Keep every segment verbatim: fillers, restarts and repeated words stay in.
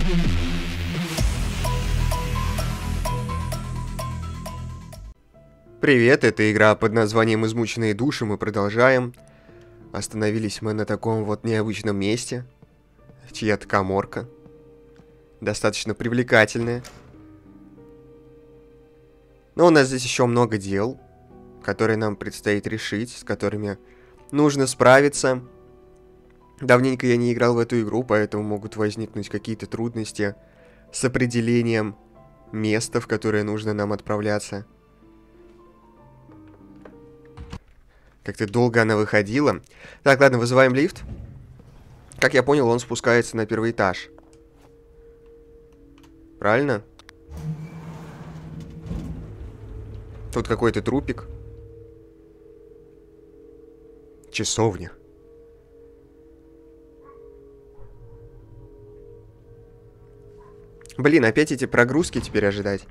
Привет, это игра под названием «Измученные души», мы продолжаем. Остановились мы на таком вот необычном месте. Чья-то каморка. Достаточно привлекательная. Но у нас здесь еще много дел, которые нам предстоит решить, с которыми нужно справиться. Давненько я не играл в эту игру, поэтому могут возникнуть какие-то трудности с определением места, в которое нужно нам отправляться. Как-то долго она выходила. Так, ладно, вызываем лифт. Как я понял, он спускается на первый этаж. Правильно? Тут какой-то трупик. Часовня. Блин, опять эти прогрузки теперь ожидать.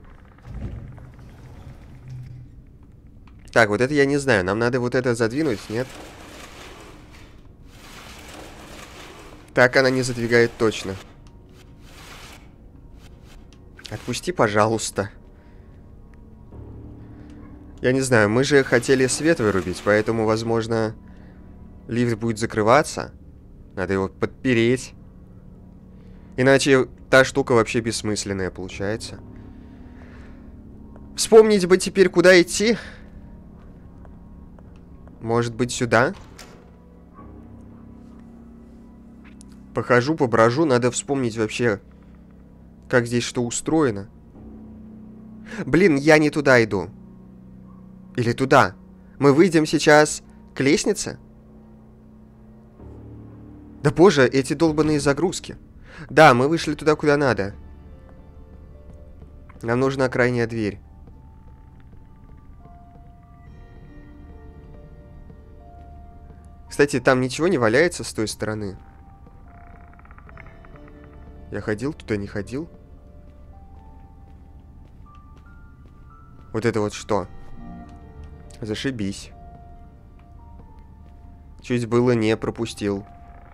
Так, вот это я не знаю. Нам надо вот это задвинуть, нет? Так она не задвигает точно. Отпусти, пожалуйста. Я не знаю, мы же хотели свет вырубить, поэтому, возможно, лифт будет закрываться. Надо его подпереть. Иначе та штука вообще бессмысленная получается. Вспомнить бы теперь, куда идти. Может быть, сюда? Похожу, поброжу. Надо вспомнить вообще, как здесь что устроено. Блин, я не туда иду. Или туда. Мы выйдем сейчас к лестнице? Да боже, эти долбаные загрузки. Да, мы вышли туда, куда надо. Нам нужна крайняя дверь. Кстати, там ничего не валяется с той стороны. Я ходил туда, не ходил. Вот это вот что? Зашибись. Чуть было не пропустил.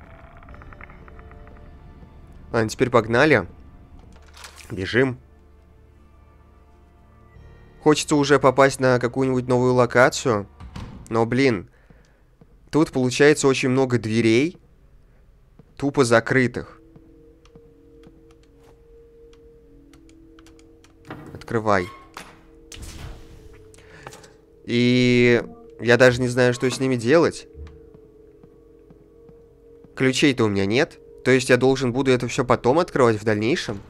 Ладно, теперь погнали. Бежим. Хочется уже попасть на какую-нибудь новую локацию. Но, блин, тут получается очень много дверей, тупо закрытых. Открывай. И я даже не знаю, что с ними делать. Ключей-то у меня нет. То есть я должен буду это все потом открывать в дальнейшем?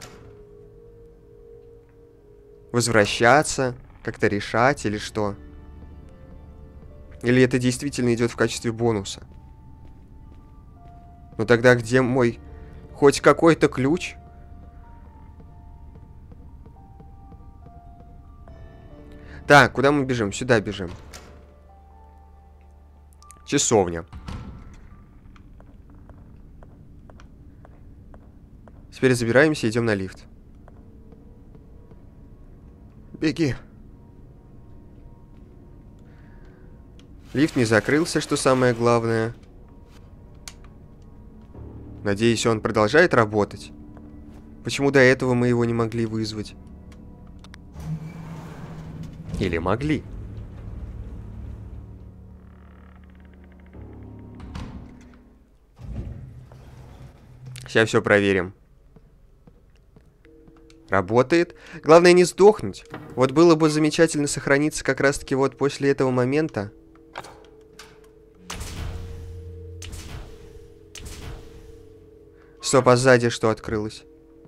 Возвращаться, как-то решать или что? Или это действительно идет в качестве бонуса? Ну тогда где мой хоть какой-то ключ? Так, куда мы бежим? Сюда бежим. Часовня. Теперь забираемся и идем на лифт. Беги. Лифт не закрылся, что самое главное. Надеюсь, он продолжает работать. Почему до этого мы его не могли вызвать? Или могли? Сейчас все проверим. Работает. Главное не сдохнуть. Вот было бы замечательно сохраниться как раз-таки вот после этого момента. Стоп, а сзади что открылось?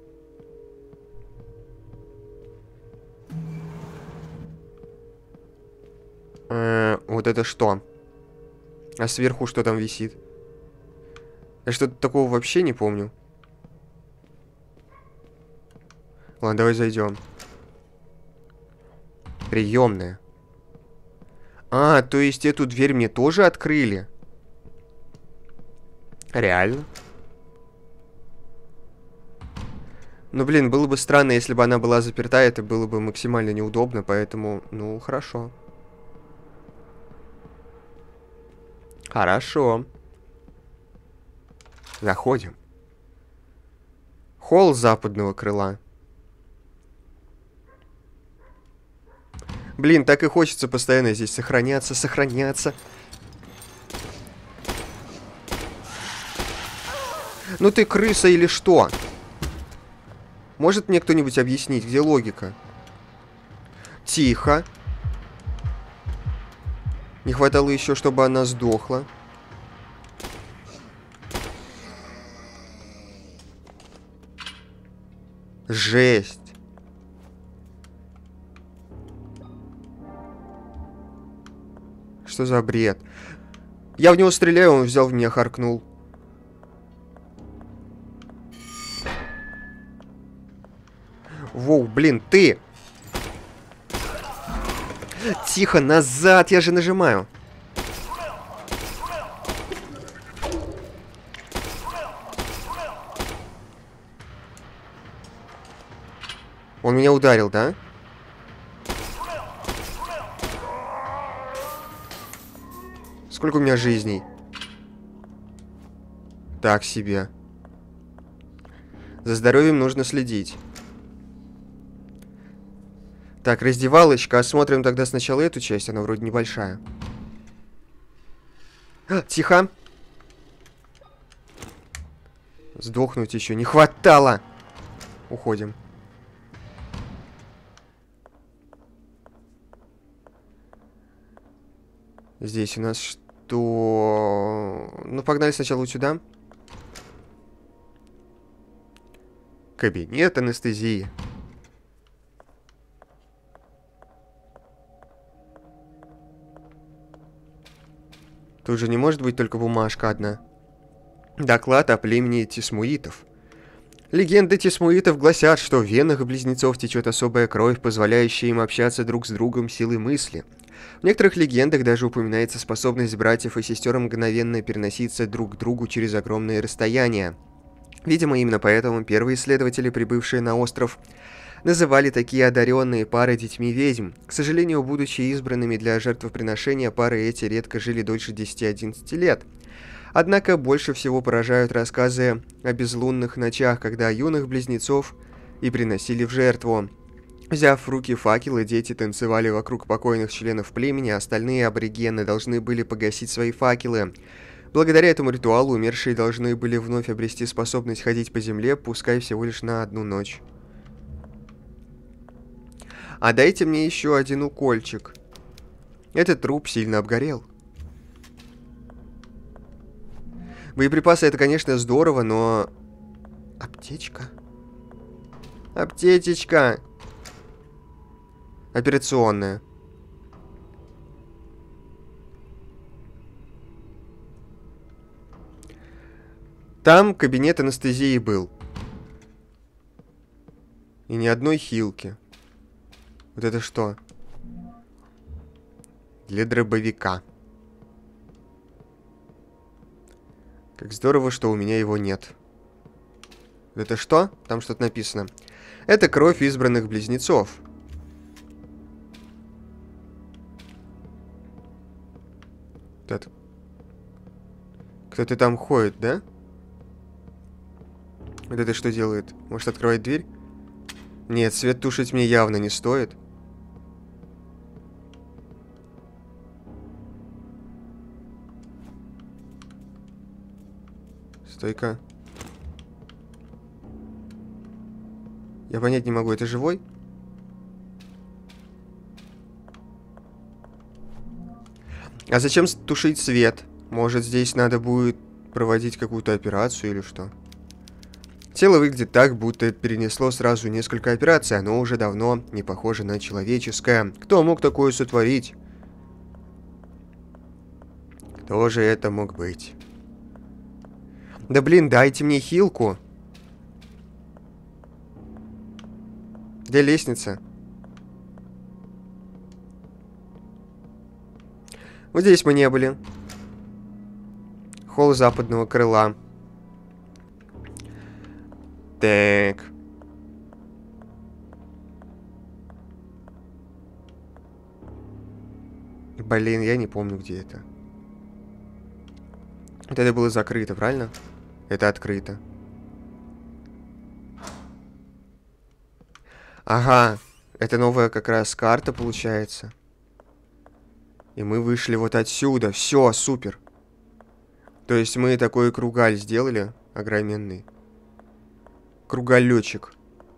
Э, вот это что? А сверху что там висит? Я что-то такого вообще не помню. Ладно, давай зайдем. Приемная. А, то есть эту дверь мне тоже открыли? Реально? Ну, блин, было бы странно, если бы она была заперта, это было бы максимально неудобно, поэтому, ну, хорошо. Хорошо. Заходим. Холл западного крыла. Блин, так и хочется постоянно здесь сохраняться, сохраняться. Ну ты крыса или что? Может мне кто-нибудь объяснить, где логика? Тихо. Не хватало еще, чтобы она сдохла. Жесть. Что за бред? Я в него стреляю, он взял в меня, харкнул. Воу, блин, ты! Тихо, назад, я же нажимаю. Он меня ударил, да? Сколько у меня жизней? Так себе. За здоровьем нужно следить. Так, раздевалочка. Осмотрим тогда сначала эту часть. Она вроде небольшая. А, тихо. Сдохнуть еще не хватало. Уходим. Здесь у нас что? Ну, погнали сначала вот сюда. Кабинет анестезии. Тут же не может быть только бумажка одна. Доклад о племени тисмуитов. Легенды тисмуитов гласят, что в венах близнецов течет особая кровь, позволяющая им общаться друг с другом силой мысли. В некоторых легендах даже упоминается способность братьев и сестер мгновенно переноситься друг к другу через огромные расстояния. Видимо, именно поэтому первые исследователи, прибывшие на остров, называли такие одаренные пары детьми ведьм. К сожалению, будучи избранными для жертвоприношения, пары эти редко жили дольше десяти-одиннадцати лет. Однако больше всего поражают рассказы о безлунных ночах, когда юных близнецов и приносили в жертву. Взяв в руки факелы, дети танцевали вокруг покойных членов племени, а остальные аборигены должны были погасить свои факелы. Благодаря этому ритуалу умершие должны были вновь обрести способность ходить по земле, пускай всего лишь на одну ночь. А дайте мне еще один укольчик. Этот труп сильно обгорел. Боеприпасы это, конечно, здорово, но... Аптечка? Аптечечка! Операционная. Там кабинет анестезии был. И ни одной хилки. Вот это что? Для дробовика. Как здорово, что у меня его нет. Вот это что? Там что-то написано. Это кровь избранных близнецов. Это... Кто-то там ходит, да? Вот это что делает? Может, открывать дверь? Нет, свет тушить мне явно не стоит. Стойка. Я понять не могу, это живой? А зачем тушить свет? Может, здесь надо будет проводить какую-то операцию или что? Тело выглядит так, будто перенесло сразу несколько операций. Оно уже давно не похоже на человеческое. Кто мог такое сотворить? Кто же это мог быть? Да блин, дайте мне хилку. Где лестница? Вот здесь мы не были. Холл западного крыла. Так. Блин, я не помню, где это. Вот это было закрыто, правильно? Это открыто. Ага, это новая как раз карта получается. И мы вышли вот отсюда. Все, супер. То есть мы такой кругаль сделали огроменный. Круголечек.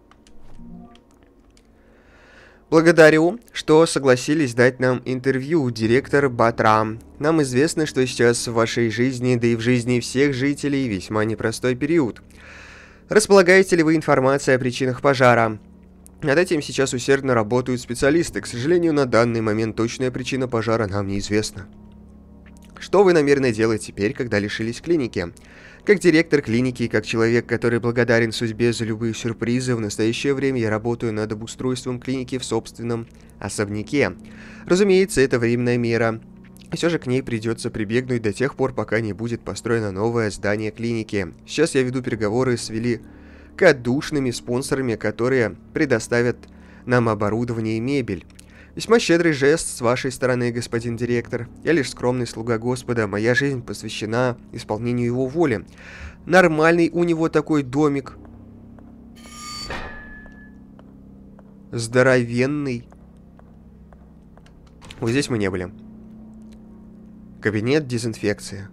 Благодарю, что согласились дать нам интервью, директор Батрам. Нам известно, что сейчас в вашей жизни, да и в жизни всех жителей, весьма непростой период. Располагаете ли вы информацией о причинах пожара? Над этим сейчас усердно работают специалисты. К сожалению, на данный момент точная причина пожара нам неизвестна. Что вы намерены делать теперь, когда лишились клиники? Как директор клиники и как человек, который благодарен судьбе за любые сюрпризы, в настоящее время я работаю над обустройством клиники в собственном особняке. Разумеется, это временная мера. И все же к ней придется прибегнуть до тех пор, пока не будет построено новое здание клиники. Сейчас я веду переговоры с великодушными спонсорами, которые предоставят нам оборудование и мебель. Весьма щедрый жест с вашей стороны, господин директор. Я лишь скромный слуга Господа, моя жизнь посвящена исполнению его воли. Нормальный у него такой домик. Здоровенный. Вот здесь мы не были. Кабинет дезинфекции.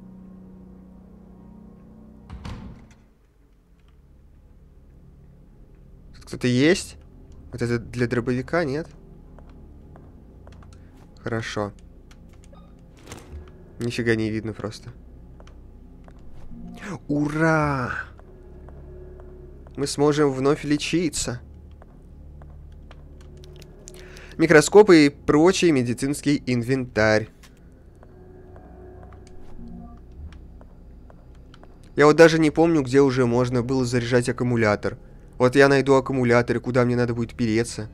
Тут кто-то есть? Вот это для дробовика, нет? Хорошо. Нифига не видно просто. Ура! Мы сможем вновь лечиться. Микроскопы и прочий медицинский инвентарь. Я вот даже не помню, где уже можно было заряжать аккумулятор. Вот я найду аккумулятор, и куда мне надо будет переться.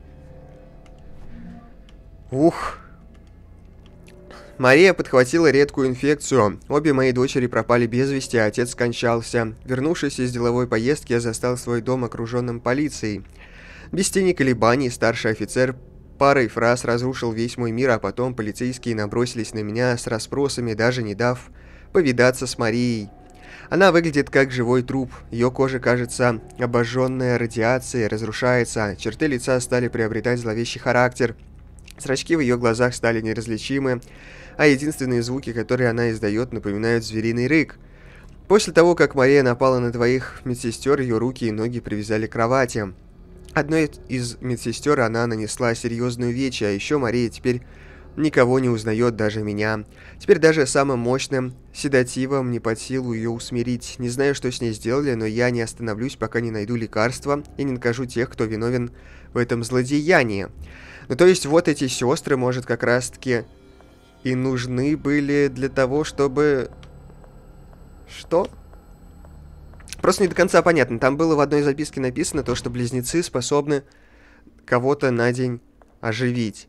Ух. Мария подхватила редкую инфекцию. Обе мои дочери пропали без вести, а отец скончался. Вернувшись из деловой поездки, я застал свой дом окруженным полицией. Без тени колебаний старший офицер парой фраз разрушил весь мой мир, а потом полицейские набросились на меня с расспросами, даже не дав повидаться с Марией. Она выглядит как живой труп. Ее кожа кажется обожженная радиацией, разрушается. Черты лица стали приобретать зловещий характер. Зрачки в ее глазах стали неразличимы, а единственные звуки, которые она издает, напоминают звериный рык. После того, как Мария напала на двоих медсестер, ее руки и ноги привязали к кровати. Одной из медсестер она нанесла серьезную увечья, а еще Мария теперь никого не узнает, даже меня. Теперь даже самым мощным седативом не под силу ее усмирить. Не знаю, что с ней сделали, но я не остановлюсь, пока не найду лекарства и не накажу тех, кто виновен в этом злодеянии. Ну, то есть, вот эти сестры, может, как раз-таки и нужны были для того, чтобы... Что? Просто не до конца понятно. Там было в одной записке написано то, что близнецы способны кого-то на день оживить.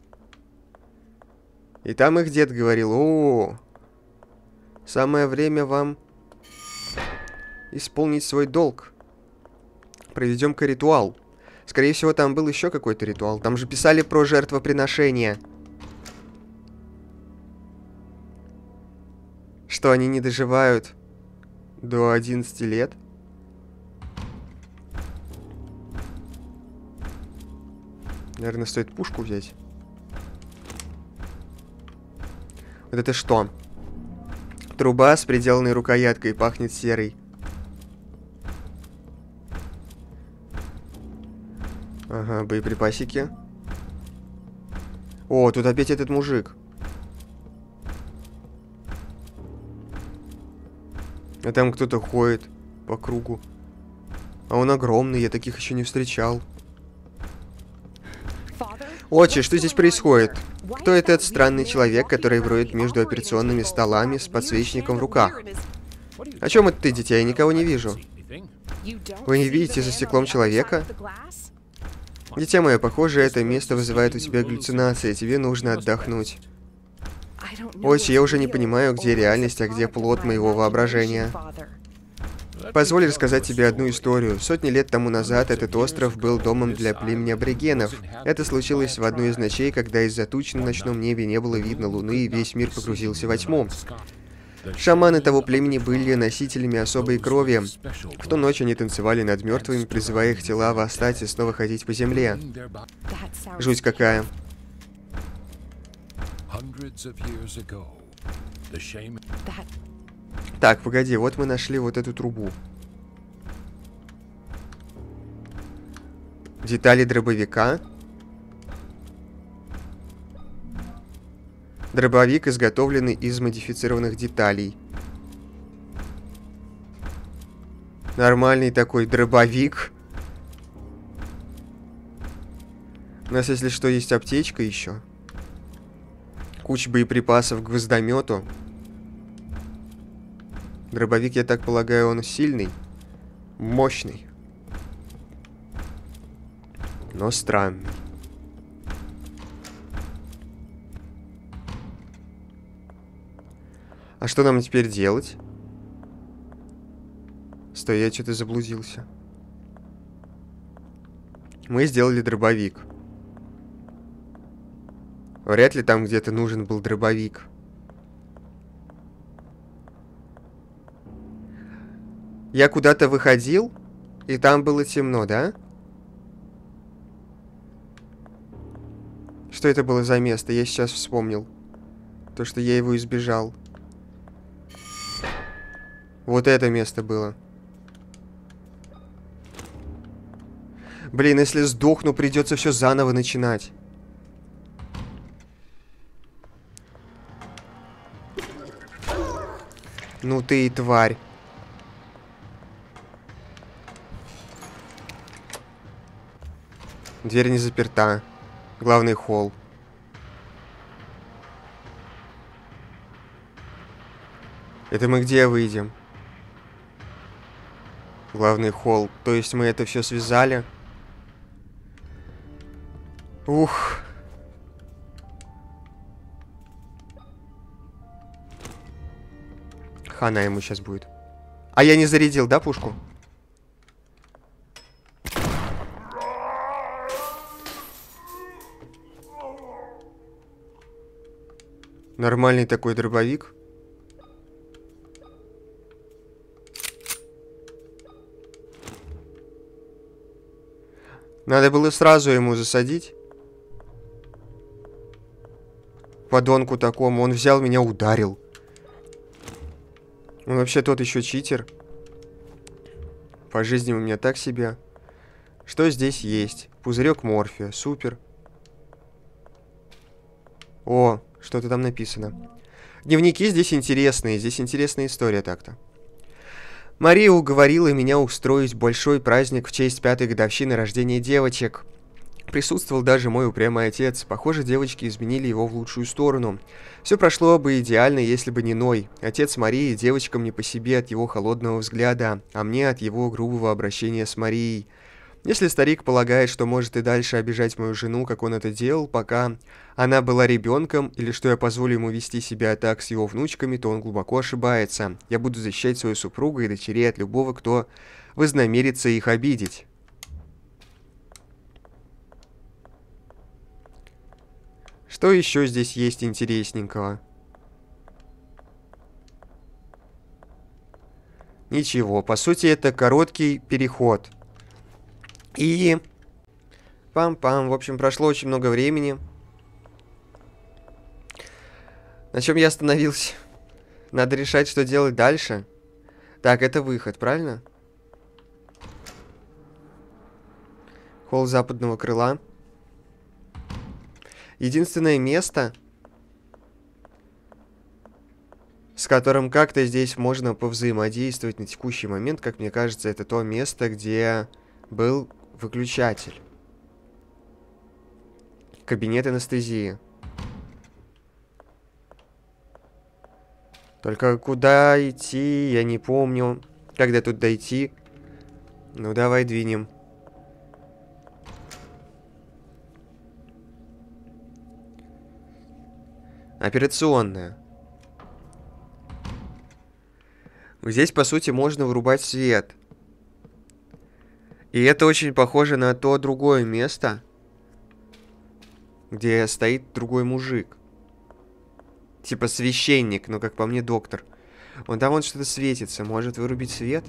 И там их дед говорил: о, самое время вам исполнить свой долг. Проведем-ка ритуал. Скорее всего, там был еще какой-то ритуал. Там же писали про жертвоприношение. Что, они не доживают до одиннадцати лет? Наверное, стоит пушку взять. Вот это что? Труба с приделанной рукояткой, пахнет серой. Ага, боеприпасики. О, тут опять этот мужик. А там кто-то ходит по кругу. А он огромный, я таких еще не встречал. Отче, что здесь происходит? Кто этот странный человек, который бродит между операционными столами с подсвечником в руках? О чем это ты, дитя? Я никого не вижу. Вы не видите за стеклом человека? Дитя мое, похоже, это место вызывает у тебя галлюцинации, тебе нужно отдохнуть. Отче, я уже не понимаю, где реальность, а где плод моего воображения. Позволь рассказать тебе одну историю. Сотни лет тому назад этот остров был домом для племени аборигенов. Это случилось в одну из ночей, когда из-за туч на ночном небе не было видно луны, и весь мир погрузился во тьму. Шаманы того племени были носителями особой крови. В ту ночь они танцевали над мертвыми, призывая их тела восстать и снова ходить по земле. Жуть какая. Так, погоди, вот мы нашли вот эту трубу. Детали дробовика. Дробовик изготовленный из модифицированных деталей. Нормальный такой дробовик. У нас, если что, есть аптечка еще. Куча боеприпасов к гвоздомету. Дробовик, я так полагаю, он сильный. Мощный. Но странный. А что нам теперь делать? Стой, я что-то заблудился. Мы сделали дробовик. Вряд ли там где-то нужен был дробовик. Я куда-то выходил, и там было темно, да? Что это было за место? Я сейчас вспомнил. То, что я его избежал. Вот это место было. Блин, если сдохну, придется все заново начинать. Ну ты и тварь. Дверь не заперта. Главный холл. Это мы где выйдем? Главный холл. То есть мы это все связали? Ух. Хана ему сейчас будет. А я не зарядил, да, пушку? Нормальный такой дробовик. Надо было сразу ему засадить. Подонку такому. Он взял меня, ударил. Он вообще тот еще читер. По жизни у меня так себе. Что здесь есть? Пузырек морфия. Супер. О, что-то там написано. Дневники здесь интересные. Здесь интересная история так-то. Мария уговорила меня устроить большой праздник в честь пятой годовщины рождения девочек. Присутствовал даже мой упрямый отец. Похоже, девочки изменили его в лучшую сторону. Все прошло бы идеально, если бы не Ной. Отец Марии девочкам не по себе от его холодного взгляда, а мне от его грубого обращения с Марией. Если старик полагает, что может и дальше обижать мою жену, как он это делал, пока она была ребенком, или что я позволю ему вести себя так с его внучками, то он глубоко ошибается. Я буду защищать свою супругу и дочерей от любого, кто вознамерится их обидеть. Что еще здесь есть интересненького? Ничего, по сути, это короткий переход. И... Пам-пам. В общем, прошло очень много времени. На чем я остановился? Надо решать, что делать дальше. Так, это выход, правильно? Холл западного крыла. Единственное место, с которым как-то здесь можно повзаимодействовать на текущий момент, как мне кажется, это то место, где был выключатель. Кабинет анестезии. Только куда идти, я не помню. Когда тут дойти? Ну, давай двинем. Операционная. Здесь, по сути, можно вырубать свет. И это очень похоже на то другое место, где стоит другой мужик. Типа священник, но, как по мне, доктор. Вон там вон что-то светится. Может вырубить свет?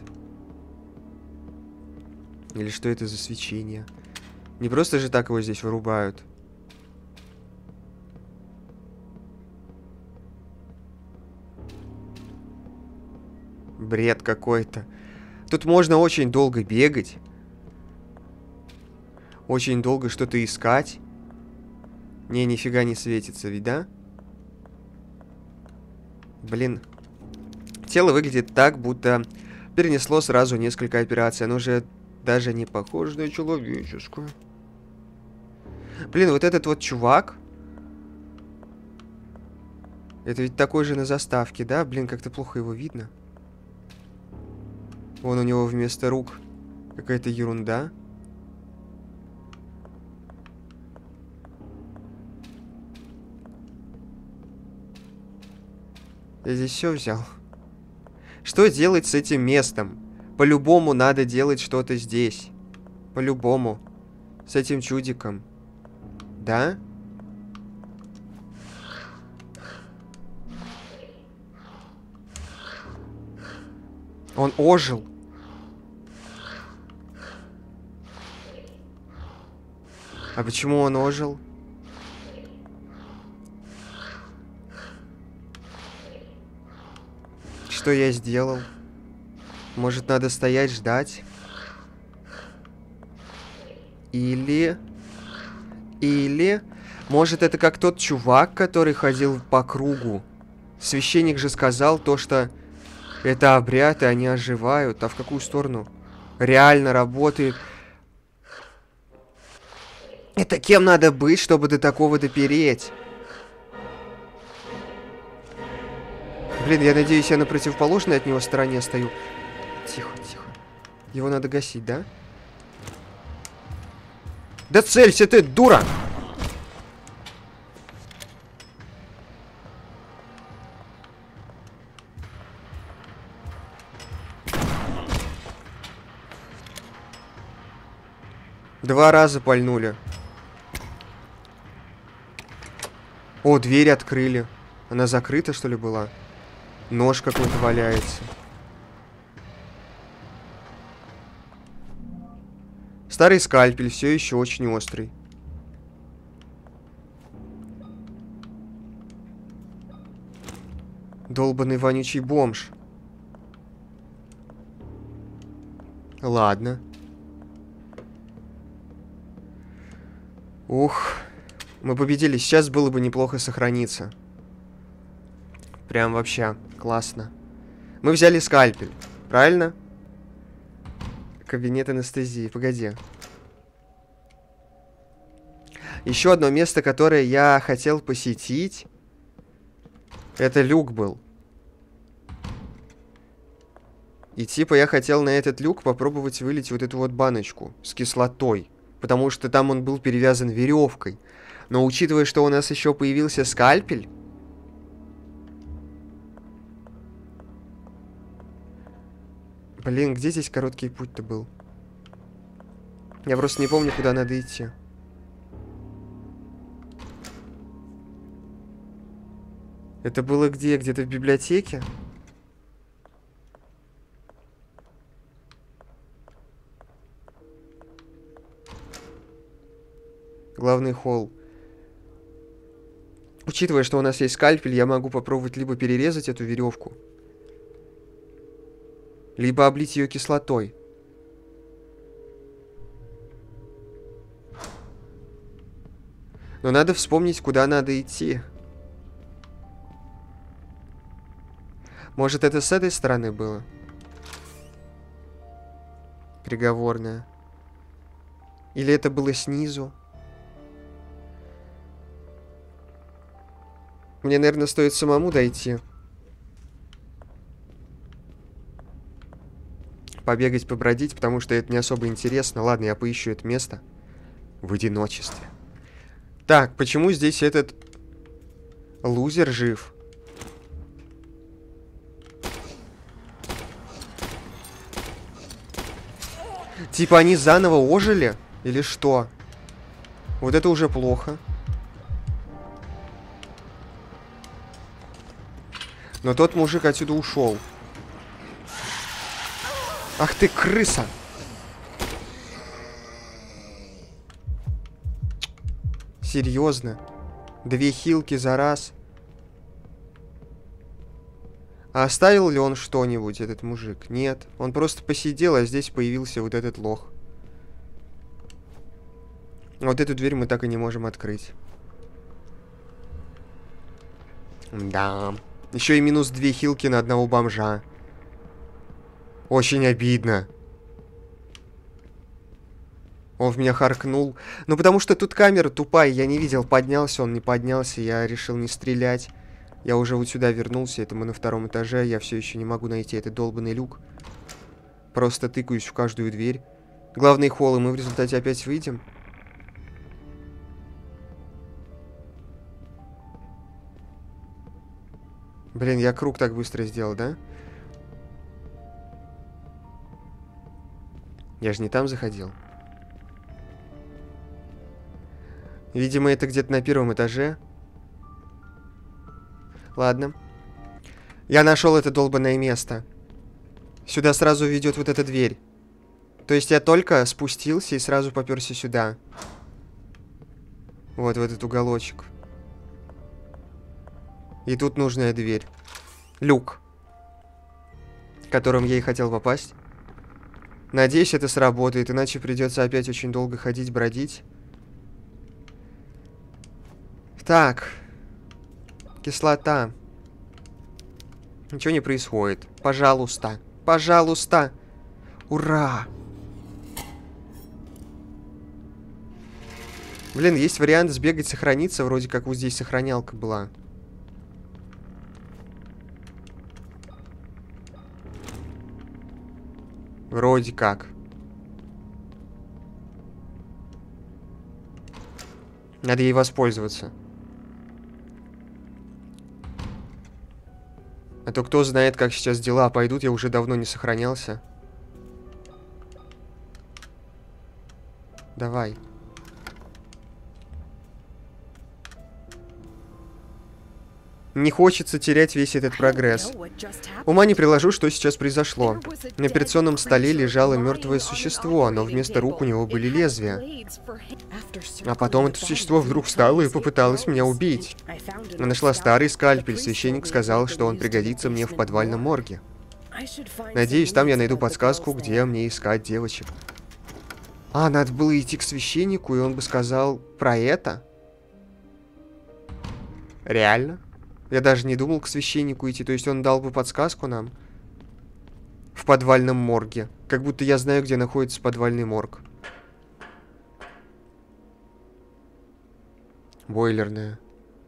Или что это за свечение? Не просто же так его здесь вырубают. Бред какой-то. Тут можно очень долго бегать. Очень долго что-то искать. Не, нифига не светится, ведь, да? Блин. Тело выглядит так, будто перенесло сразу несколько операций. Оно же даже не похоже на человеческое. Блин, вот этот вот чувак. Это ведь такой же на заставке, да? Блин, как-то плохо его видно. Вон у него вместо рук какая-то ерунда. Я здесь все взял. Что делать с этим местом? По-любому надо делать что-то здесь. По-любому. С этим чудиком. Да? Он ожил. А почему он ожил? Что я сделал? Может, надо стоять, ждать? Или... Или... Может, это как тот чувак, который ходил по кругу. Священник же сказал то, что это обряд, и они оживают. А в какую сторону? Реально работает. Это кем надо быть, чтобы до такого допереть? Блин, я надеюсь, я на противоположной от него стороне стою. Тихо, тихо. Его надо гасить, да? Да целься ты, дура! Два раза пальнули. О, дверь открыли. Она закрыта, что ли, была? Нож какой-то валяется. Старый скальпель, все еще очень острый. Долбаный вонючий бомж. Ладно. Ух. Мы победили. Сейчас было бы неплохо сохраниться. Прям вообще классно. Мы взяли скальпель. Правильно? Кабинет анестезии. Погоди. Еще одно место, которое я хотел посетить. Это люк был. И типа я хотел на этот люк попробовать вылить вот эту вот баночку с кислотой. Потому что там он был перевязан веревкой. Но учитывая, что у нас еще появился скальпель... Блин, где здесь короткий путь-то был? Я просто не помню, куда надо идти. Это было где? Где-то в библиотеке? Главный холл. Учитывая, что у нас есть скальпель, я могу попробовать либо перерезать эту веревку, либо облить ее кислотой. Но надо вспомнить, куда надо идти. Может, это с этой стороны было? Переговорная. Или это было снизу? Мне, наверное, стоит самому дойти. Побегать, побродить, потому что это не особо интересно. Ладно, я поищу это место в одиночестве. Так, почему здесь этот лузер жив? Типа они заново ожили? Или что? Вот это уже плохо. Но тот мужик отсюда ушел. Ах ты, крыса! Серьезно? Две хилки за раз? А оставил ли он что-нибудь, этот мужик? Нет. Он просто посидел, а здесь появился вот этот лох. Вот эту дверь мы так и не можем открыть. Да. Еще и минус две хилки на одного бомжа. Очень обидно. Он в меня харкнул. Ну, потому что тут камера тупая. Я не видел, поднялся он, не поднялся. Я решил не стрелять. Я уже вот сюда вернулся. Это мы на втором этаже. Я все еще не могу найти этот долбанный люк. Просто тыкаюсь в каждую дверь. Главный холл, и мы в результате опять выйдем. Блин, я круг так быстро сделал, да? Я же не там заходил. Видимо, это где-то на первом этаже. Ладно. Я нашел это долбанное место. Сюда сразу ведет вот эта дверь. То есть я только спустился и сразу попёрся сюда. Вот в этот уголочек. И тут нужная дверь. Люк. Которым я и хотел попасть. Надеюсь, это сработает, иначе придется опять очень долго ходить, бродить. Так. Кислота. Ничего не происходит. Пожалуйста. Пожалуйста. Ура! Блин, есть вариант сбегать, сохраниться. Вроде как вот здесь сохранялка была. Вроде как. Надо ей воспользоваться. А то кто знает, как сейчас дела пойдут. Я уже давно не сохранялся. Давай. Не хочется терять весь этот прогресс. Ума не приложу, что сейчас произошло. На операционном столе лежало мертвое существо, но вместо рук у него были лезвия. А потом это существо вдруг встало и попыталось меня убить. Я нашла старый скальпель. Священник сказал, что он пригодится мне в подвальном морге. Надеюсь, там я найду подсказку, где мне искать девочек. А, надо было идти к священнику, и он бы сказал про это? Реально? Я даже не думал к священнику идти. То есть он дал бы подсказку нам в подвальном морге. Как будто я знаю, где находится подвальный морг. Бойлерная.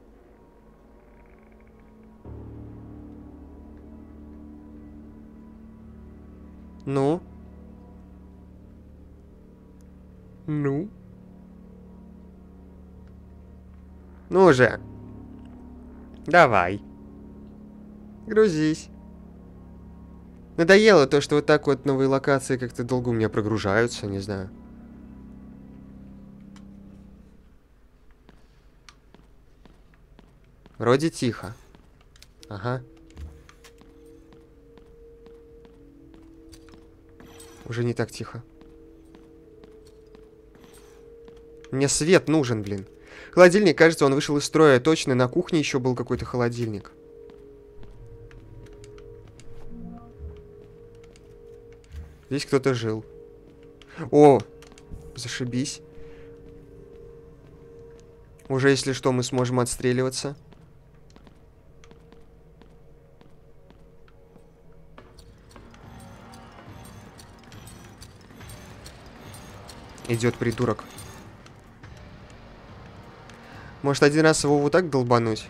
Ну? Ну? Ну же. Давай. Грузись. Надоело то, что вот так вот новые локации как-то долго у меня прогружаются, не знаю. Вроде тихо. Ага. Уже не так тихо. Мне свет нужен, блин. Холодильник, кажется, он вышел из строя. Точно, на кухне еще был какой-то холодильник. Здесь кто-то жил. О, зашибись. Уже, если что, мы сможем отстреливаться. Идет придурок. Может, один раз его вот так долбануть?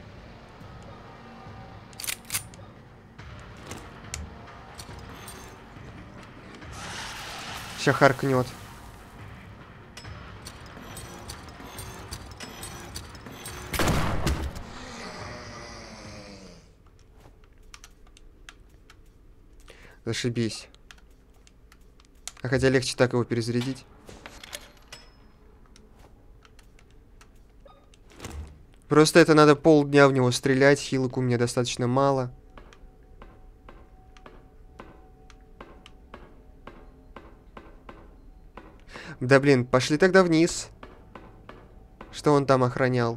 Сейчас харкнет. Зашибись. А хотя легче так его перезарядить. Просто это надо полдня в него стрелять, хилок у меня достаточно мало. Да блин, пошли тогда вниз. Что он там охранял?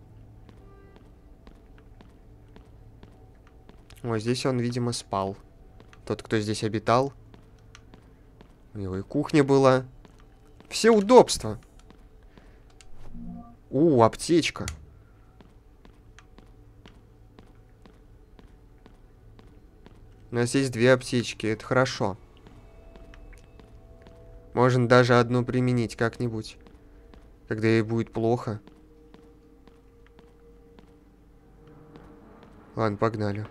О, здесь он, видимо, спал. Тот, кто здесь обитал. У него и кухня была. Все удобства. У, аптечка. У нас есть две аптечки, это хорошо. Можно даже одну применить как-нибудь, когда ей будет плохо. Ладно, погнали.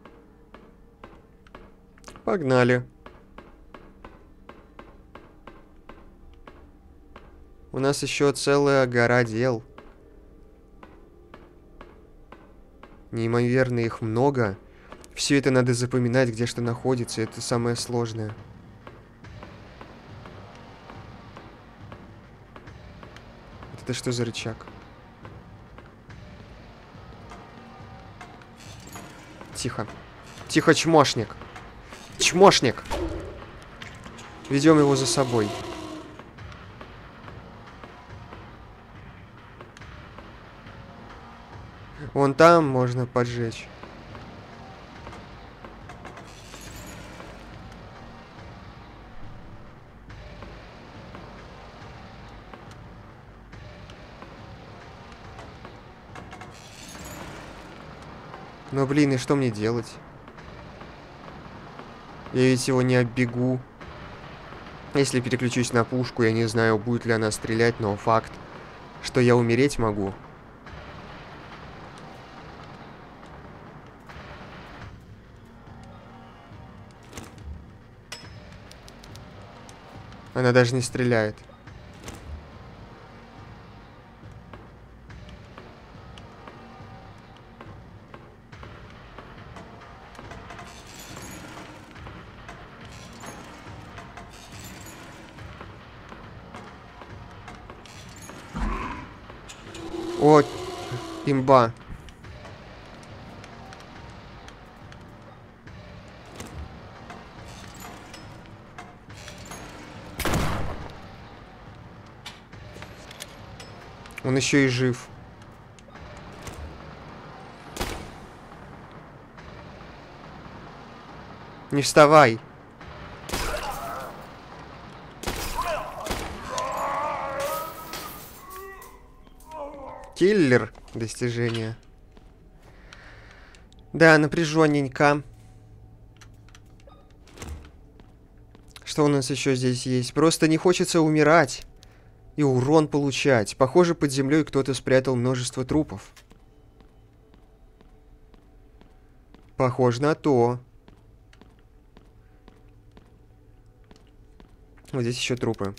Погнали. У нас еще целая гора дел. Неимоверно их много. Все это надо запоминать, где что находится. Это самое сложное. Это что за рычаг? Тихо. Тихо, чмошник. Чмошник. Ведем его за собой. Вон там можно поджечь. Но, блин, и что мне делать? Я ведь его не оббегу. Если переключусь на пушку, я не знаю, будет ли она стрелять, но факт, что я умереть могу. Она даже не стреляет. О, имба. Он еще и жив. Не вставай. Киллер. Достижение. Да, напряженненько. Что у нас еще здесь есть? Просто не хочется умирать и урон получать. Похоже, под землей кто-то спрятал множество трупов. Похоже на то. Вот здесь еще трупы.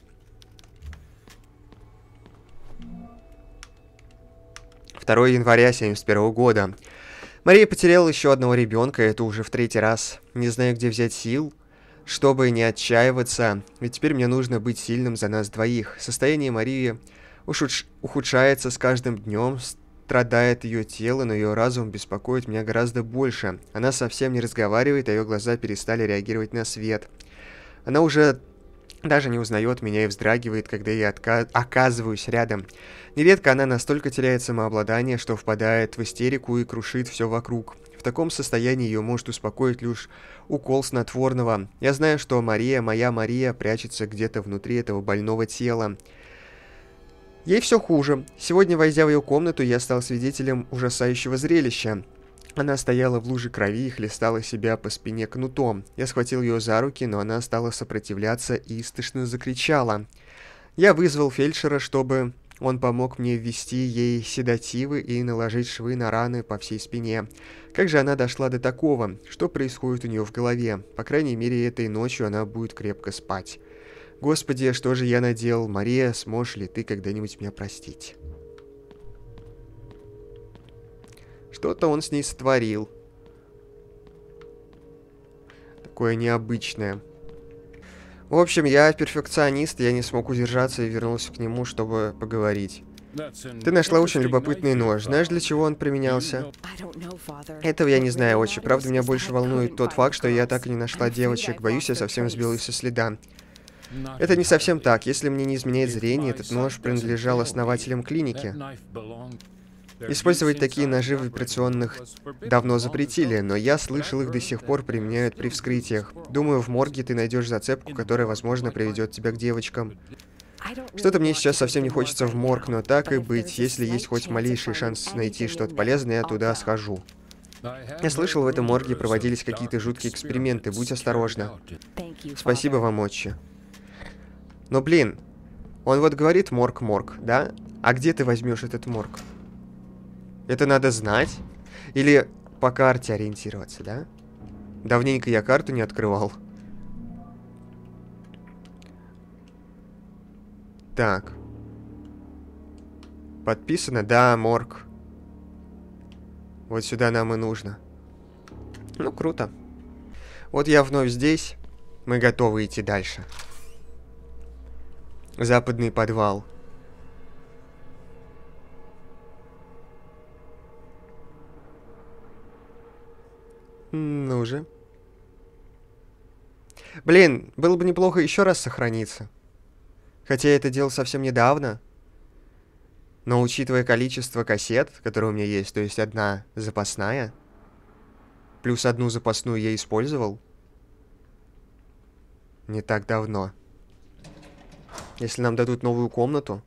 второго января семьдесят первого года. Мария потеряла еще одного ребенка, это уже в третий раз. Не знаю, где взять сил, чтобы не отчаиваться, ведь теперь мне нужно быть сильным за нас двоих. Состояние Марии уж ухудшается с каждым днем, страдает ее тело, но ее разум беспокоит меня гораздо больше. Она совсем не разговаривает, а ее глаза перестали реагировать на свет. Она уже даже не узнает меня и вздрагивает, когда я отка- оказываюсь рядом. Нередко она настолько теряет самообладание, что впадает в истерику и крушит все вокруг. В таком состоянии ее может успокоить лишь укол снотворного. Я знаю, что Мария, моя Мария, прячется где-то внутри этого больного тела. Ей все хуже. Сегодня, войдя в ее комнату, я стал свидетелем ужасающего зрелища. Она стояла в луже крови и хлестала себя по спине кнутом. Я схватил ее за руки, но она стала сопротивляться и истошно закричала. Я вызвал фельдшера, чтобы он помог мне ввести ей седативы и наложить швы на раны по всей спине. Как же она дошла до такого? Что происходит у нее в голове? По крайней мере, этой ночью она будет крепко спать. Господи, что же я наделал? Мария, сможешь ли ты когда-нибудь меня простить? Что-то он с ней сотворил. Такое необычное. В общем, я перфекционист, я не смог удержаться и вернулся к нему, чтобы поговорить. Ты нашла очень любопытный нож. Знаешь, для чего он применялся? Этого я не знаю, отче. Правда, меня больше волнует тот факт, что я так и не нашла девочек. Боюсь, я совсем сбилась со следа. Это не совсем так. Если мне не изменяет зрение, этот нож принадлежал основателям клиники. Использовать такие ножи в операционных давно запретили, но я слышал, их до сих пор применяют при вскрытиях. Думаю, в морге ты найдешь зацепку, которая, возможно, приведет тебя к девочкам. Что-то мне сейчас совсем не хочется в морг, но так и быть, если есть хоть малейший шанс найти что-то полезное, я туда схожу. Я слышал, в этом морге проводились какие-то жуткие эксперименты, будь осторожна. Спасибо вам, отче. Но, блин, он вот говорит морг-морг, да? А где ты возьмешь этот морг? Это надо знать? Или по карте ориентироваться, да? Давненько я карту не открывал. Так. Подписано? Да, морг. Вот сюда нам и нужно. Ну, круто. Вот я вновь здесь. Мы готовы идти дальше. Западный подвал. Ну же. Блин, было бы неплохо еще раз сохраниться. Хотя я это делал совсем недавно. Но учитывая количество кассет, которые у меня есть, то есть одна запасная, плюс одну запасную я использовал не так давно. Если нам дадут новую комнату,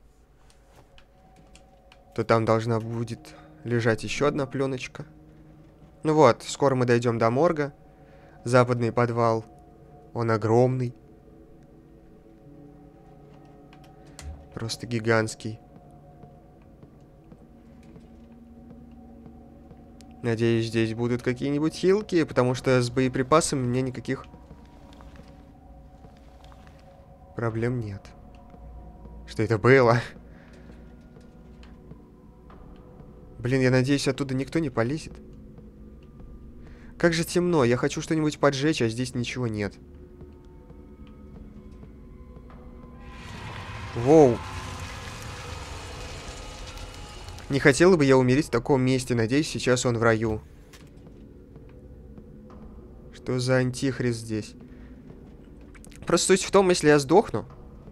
то там должна будет лежать еще одна пленочка. Ну вот, скоро мы дойдем до морга. Западный подвал. Он огромный. Просто гигантский. Надеюсь, здесь будут какие-нибудь хилки, потому что с боеприпасами мне никаких проблем нет. Что это было? Блин, я надеюсь, оттуда никто не полезет. Как же темно, я хочу что-нибудь поджечь, а здесь ничего нет. Воу. Не хотела бы я умереть в таком месте, надеюсь, сейчас он в раю. Что за антихрист здесь? Просто суть в том, если я сдохну,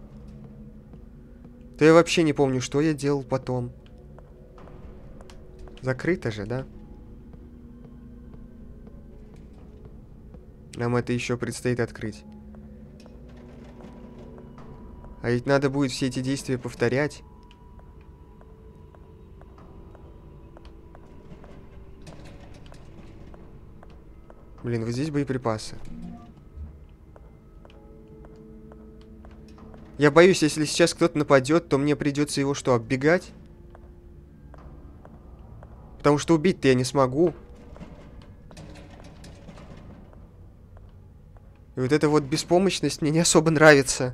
то я вообще не помню, что я делал потом. Закрыто же, да? Нам это еще предстоит открыть. А ведь надо будет все эти действия повторять. Блин, вот здесь боеприпасы. Я боюсь, если сейчас кто-то нападет, то мне придется его что, оббегать? Потому что убить-то я не смогу. И вот эта вот беспомощность мне не особо нравится.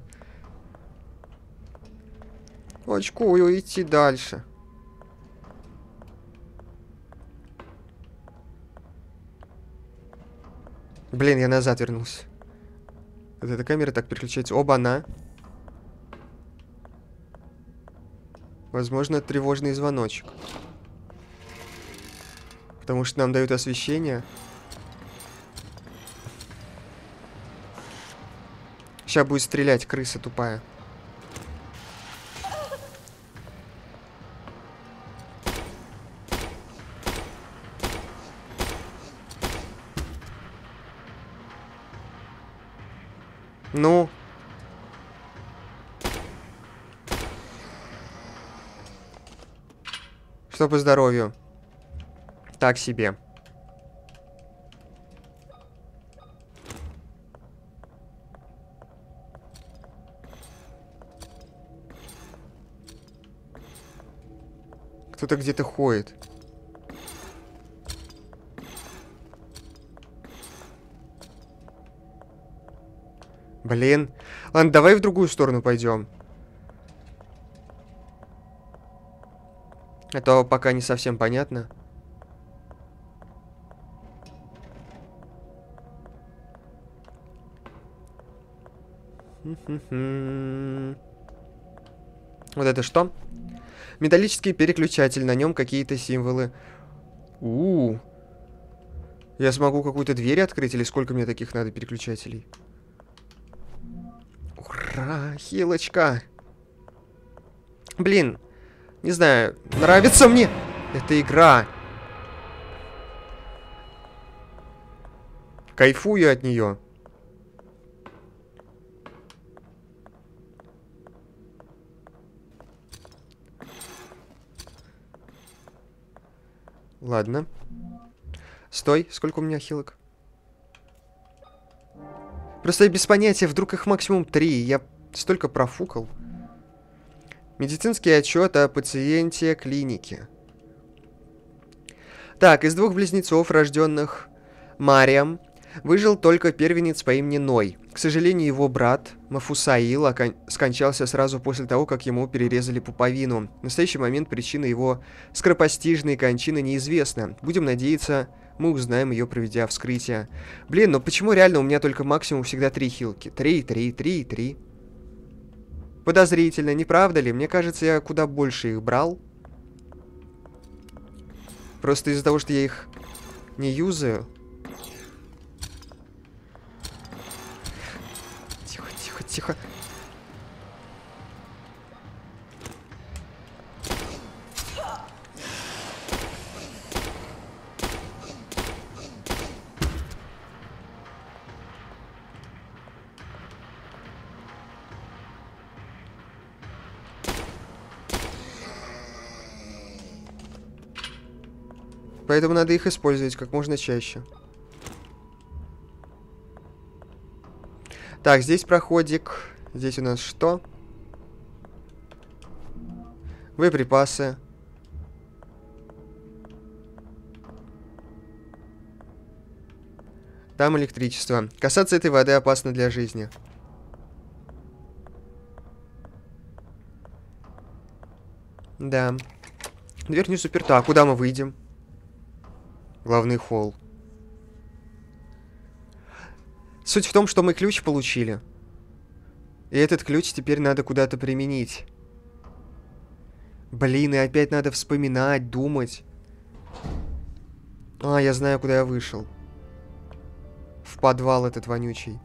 Очкую идти дальше. Блин, я назад вернулся. Вот эта камера так переключается. Оба-на. Возможно, тревожный звоночек. Потому что нам дают освещение. Сейчас будет стрелять, крыса тупая. Ну. Что по здоровью? Так себе. Кто-то где-то ходит. Блин. Ладно, давай в другую сторону пойдем. А то пока не совсем понятно. Вот это что? Металлический переключатель. На нем какие-то символы. У-у-у. Я смогу какую-то дверь открыть? Или сколько мне таких надо переключателей? Ура! игра, хилочка. Блин, не знаю, нравится мне эта игра. Кайфую от нее. Ладно. Стой, сколько у меня хилок? Просто я без понятия, вдруг их максимум три. Я столько профукал. Медицинский отчет о пациенте клиники. Так, из двух близнецов, рожденных Мариам, выжил только первенец по имени Ной. К сожалению, его брат Мафусаил скончался сразу после того, как ему перерезали пуповину. В настоящий момент причина его скоропостижной кончины неизвестна. Будем надеяться, мы узнаем ее, проведя вскрытие. Блин, ну почему реально у меня только максимум всегда три хилки? Три, три, три, три. Подозрительно, не правда ли? Мне кажется, я куда больше их брал. Просто из-за того, что я их не юзаю. Тихо, тихо, тихо. Поэтому надо их использовать как можно чаще. Так, здесь проходик. Здесь у нас что? Боеприпасы. Там электричество. Касаться этой воды опасно для жизни. Да. Дверь не заперта. А куда мы выйдем? Главный холл. Суть в том, что мы ключ получили. И этот ключ теперь надо куда-то применить. Блин, и опять надо вспоминать, думать. А, я знаю, куда я вышел. В подвал этот вонючий.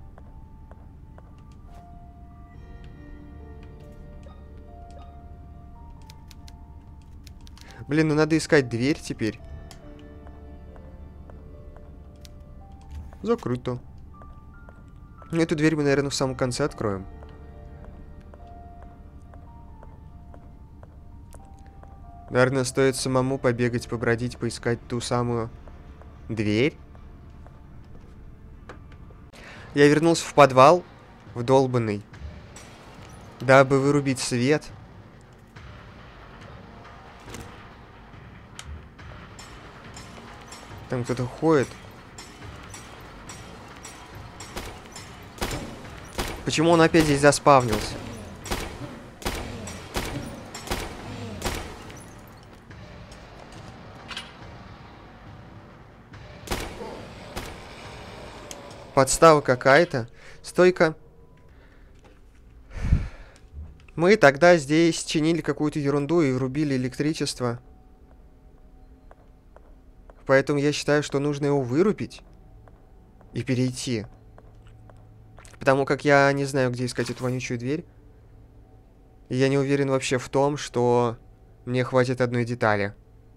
Блин, ну надо искать дверь теперь. Закрыто. Эту дверь мы, наверное, в самом конце откроем. Наверное, стоит самому побегать, побродить, поискать ту самую дверь. Я вернулся в подвал, в долбанный, дабы вырубить свет. Там кто-то ходит. Почему он опять здесь заспавнился? Подстава какая-то. Стойка. Мы тогда здесь чинили какую-то ерунду и врубили электричество. Поэтому я считаю, что нужно его вырубить и перейти. Потому как я не знаю, где искать эту вонючую дверь. И я не уверен вообще в том, что мне хватит одной детали.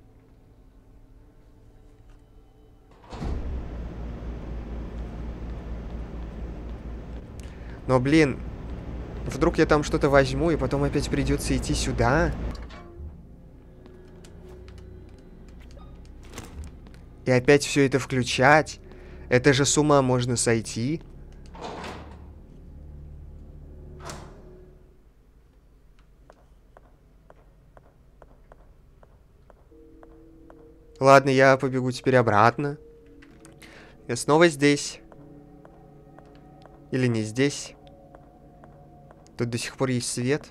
Но, блин, вдруг я там что-то возьму, и потом опять придется идти сюда. И опять все это включать. Это же с ума можно сойти. Ладно, я побегу теперь обратно. Я снова здесь. Или не здесь. Тут до сих пор есть свет.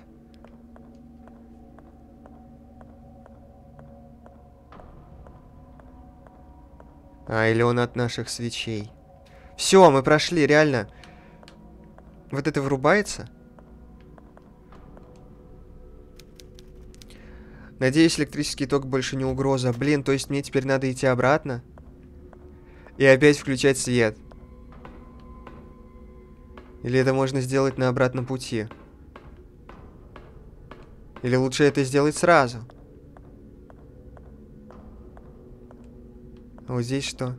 А, или он от наших свечей. Все, мы прошли, реально. Вот это вырубается? Надеюсь, электрический ток больше не угроза. Блин, то есть мне теперь надо идти обратно? И опять включать свет. Или это можно сделать на обратном пути? Или лучше это сделать сразу? А вот здесь что?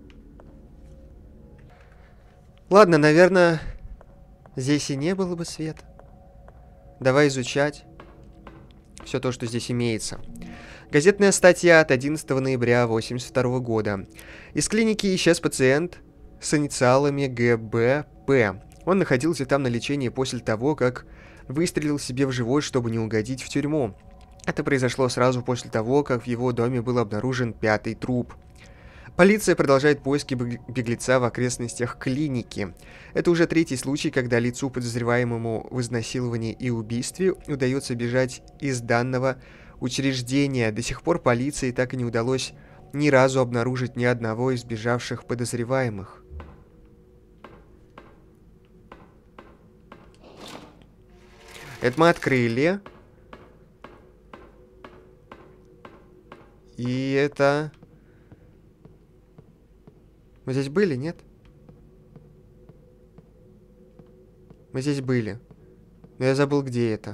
Ладно, наверное, здесь и не было бы света. Давай изучать все то, что здесь имеется. Газетная статья от одиннадцатого ноября восемьдесят второго года. Из клиники исчез пациент с инициалами Г Б П. Он находился там на лечении после того, как выстрелил себе в живот, чтобы не угодить в тюрьму. Это произошло сразу после того, как в его доме был обнаружен пятый труп. Полиция продолжает поиски беглеца в окрестностях клиники. Это уже третий случай, когда лицу, подозреваемому в изнасиловании и убийстве, удается бежать из данного учреждения. До сих пор полиции так и не удалось ни разу обнаружить ни одного из бежавших подозреваемых. Это мы открыли. И это... Мы здесь были, нет? Мы здесь были. Но я забыл, где это.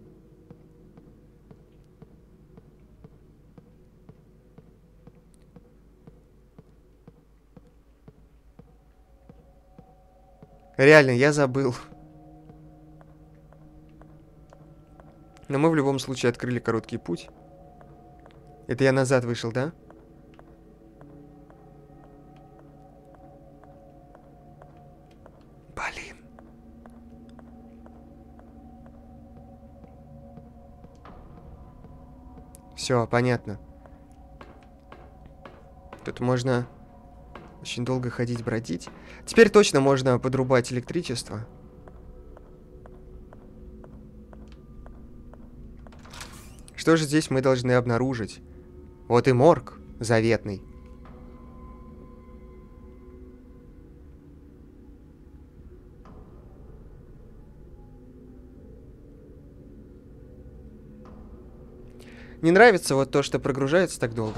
Реально, я забыл. Но мы в любом случае открыли короткий путь. Это я назад вышел, да? Блин. Все, понятно. Тут можно очень долго ходить, бродить. Теперь точно можно подрубать электричество. Что же здесь мы должны обнаружить? Вот и морг заветный. Не нравится вот то, что прогружается так долго.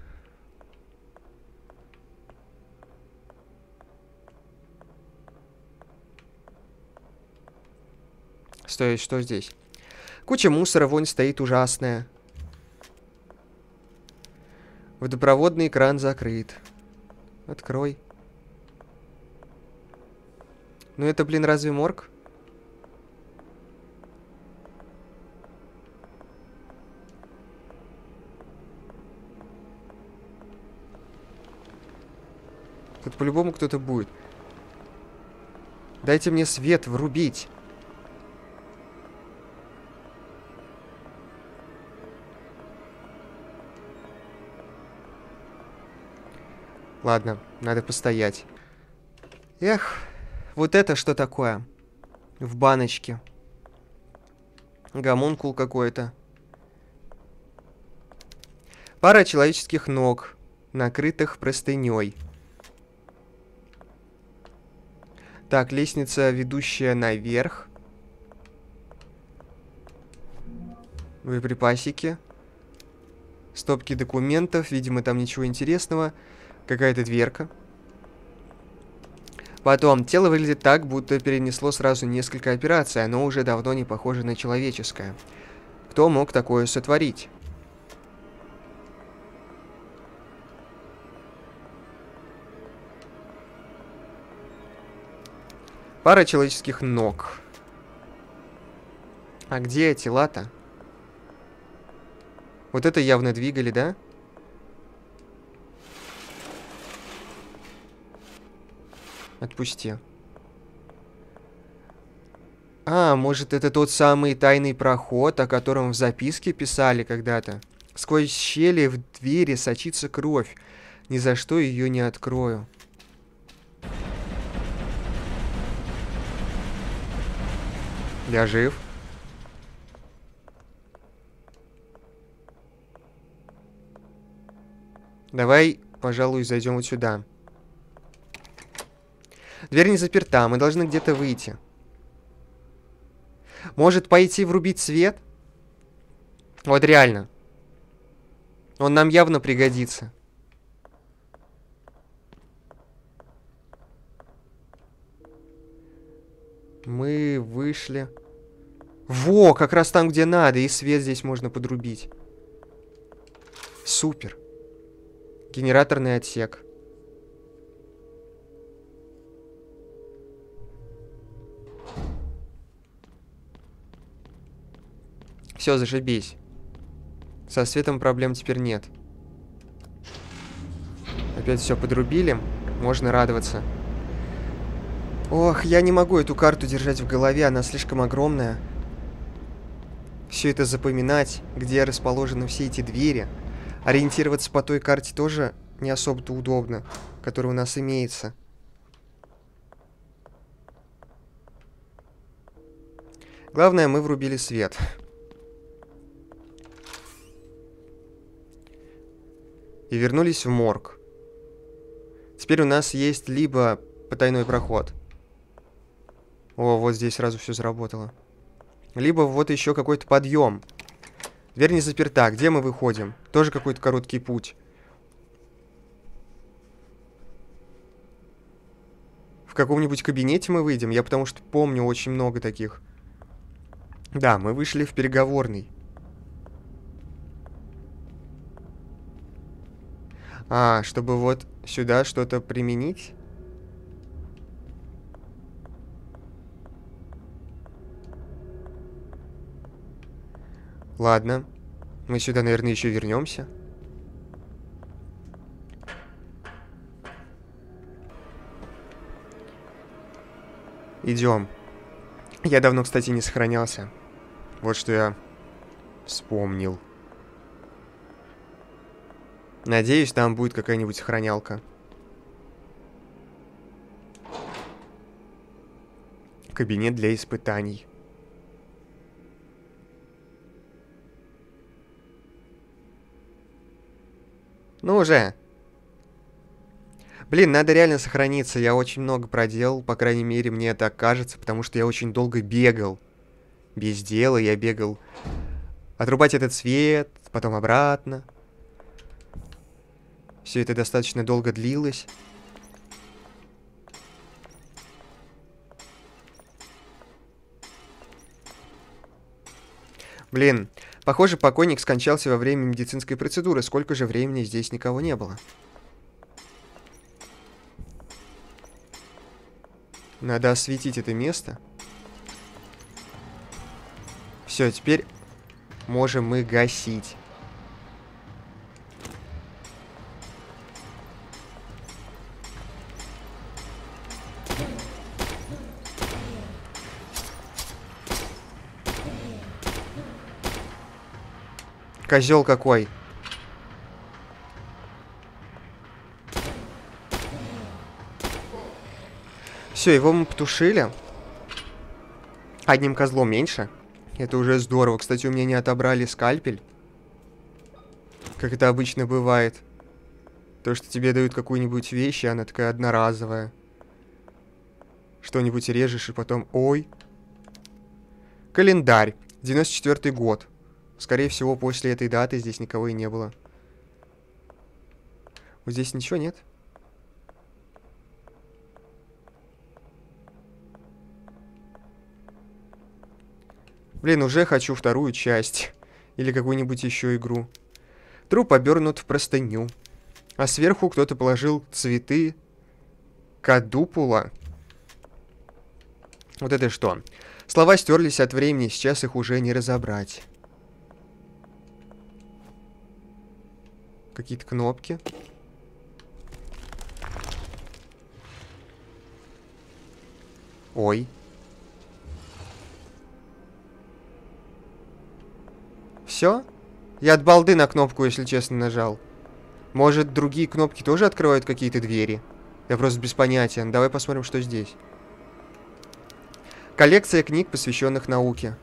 Стой, что здесь? Куча мусора, вонь стоит ужасная. Водопроводный кран закрыт. Открой. Ну это, блин, разве морг? Тут по-любому кто-то будет. Дайте мне свет врубить. Ладно, надо постоять. Эх, вот это что такое? В баночке. Гомункул какой-то. Пара человеческих ног, накрытых простыней. Так, лестница, ведущая наверх. Боеприпасики. Стопки документов. Видимо, там ничего интересного. Какая-то дверка. Потом, тело выглядит так, будто перенесло сразу несколько операций. Оно уже давно не похоже на человеческое. Кто мог такое сотворить? Пара человеческих ног. А где тела-то? Вот это явно двигали, да? Отпусти. А, может, это тот самый тайный проход, о котором в записке писали когда-то? Сквозь щели в двери сочится кровь. Ни за что ее не открою. Я жив. Давай, пожалуй, зайдем вот сюда. Дверь не заперта, мы должны где-то выйти. Может, пойти врубить свет? Вот реально. Он нам явно пригодится. Мы вышли. Во, как раз там, где надо. И свет здесь можно подрубить. Супер. Генераторный отсек. Все, зашибись. Со светом проблем теперь нет. Опять все подрубили. Можно радоваться. Ох, я не могу эту карту держать в голове. Она слишком огромная. Все это запоминать, где расположены все эти двери. Ориентироваться по той карте тоже не особо-то удобно, которая у нас имеется. Главное, мы врубили свет. И вернулись в морг. Теперь у нас есть либо потайной проход. О, вот здесь сразу все заработало. Либо вот еще какой-то подъем. Дверь не заперта. Где мы выходим? Тоже какой-то короткий путь. В каком-нибудь кабинете мы выйдем? Я потому что помню очень много таких. Да, мы вышли в переговорный. А, чтобы вот сюда что-то применить? Ладно. Мы сюда, наверное, еще вернемся. Идем. Я давно, кстати, не сохранялся. Вот что я вспомнил. Надеюсь, там будет какая-нибудь сохранялка. Кабинет для испытаний. Ну уже. Блин, надо реально сохраниться. Я очень много проделал, по крайней мере, мне так кажется, потому что я очень долго бегал. Без дела я бегал. Отрубать этот свет, потом обратно. Все это достаточно долго длилось. Блин, похоже, покойник скончался во время медицинской процедуры. Сколько же времени здесь никого не было? Надо осветить это место. Все, теперь можем мы гасить. Козел какой. Все, его мы потушили. Одним козлом меньше. Это уже здорово. Кстати, у меня не отобрали скальпель. Как это обычно бывает. То, что тебе дают какую-нибудь вещь, и она такая одноразовая. Что-нибудь режешь, и потом... Ой. Календарь. девяносто четвёртый год. Скорее всего, после этой даты здесь никого и не было. Вот здесь ничего нет. Блин, уже хочу вторую часть. Или какую-нибудь еще игру. Труп обернут в простыню. А сверху кто-то положил цветы кадупула. Вот это что? Слова стерлись от времени, сейчас их уже не разобрать. Какие-то кнопки. Ой. Все? Я от балды на кнопку, если честно, нажал. Может, другие кнопки тоже открывают какие-то двери? Я просто без понятия. Давай посмотрим, что здесь. Коллекция книг, посвященных науке.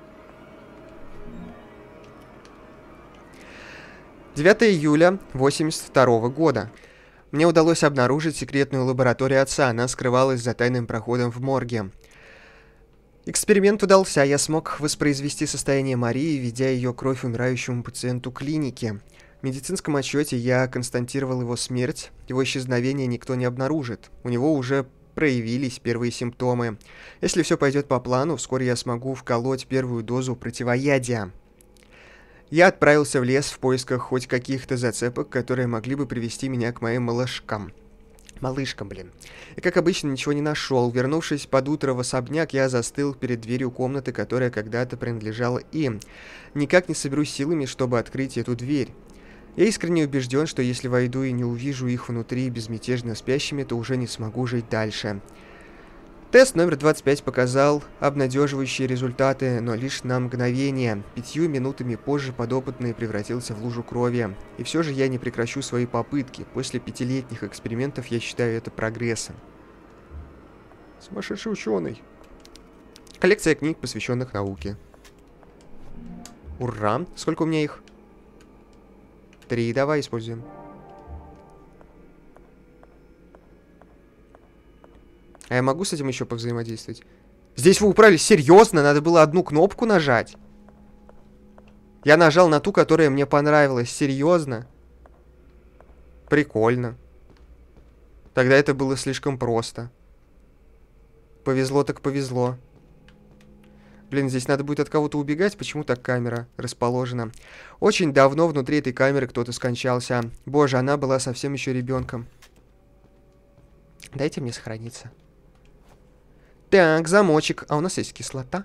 девятого июля восемьдесят второго года. Мне удалось обнаружить секретную лабораторию отца. Она скрывалась за тайным проходом в морге. Эксперимент удался. Я смог воспроизвести состояние Марии, введя ее кровь умирающему пациенту клиники. В медицинском отчете я констатировал его смерть. Его исчезновение никто не обнаружит. У него уже проявились первые симптомы. Если все пойдет по плану, вскоре я смогу вколоть первую дозу противоядия. Я отправился в лес в поисках хоть каких-то зацепок, которые могли бы привести меня к моим малышкам. Малышкам, блин. И, как обычно, ничего не нашел. Вернувшись под утро в особняк, я застыл перед дверью комнаты, которая когда-то принадлежала им. Никак не соберусь силами, чтобы открыть эту дверь. Я искренне убежден, что если войду и не увижу их внутри безмятежно спящими, то уже не смогу жить дальше. Тест номер двадцать пять показал обнадеживающие результаты, но лишь на мгновение. Пятью минутами позже подопытный превратился в лужу крови. И все же я не прекращу свои попытки. После пятилетних экспериментов я считаю это прогрессом. Сумасшедший ученый. Коллекция книг, посвященных науке. Ура! Сколько у меня их? Три. Давай используем. А я могу с этим еще повзаимодействовать? Здесь вы управились серьезно? Надо было одну кнопку нажать. Я нажал на ту, которая мне понравилась. Серьезно? Прикольно. Тогда это было слишком просто. Повезло так повезло. Блин, здесь надо будет от кого-то убегать. Почему так камера расположена? Очень давно внутри этой камеры кто-то скончался. Боже, она была совсем еще ребенком. Дайте мне сохраниться. Так, замочек. А у нас есть кислота.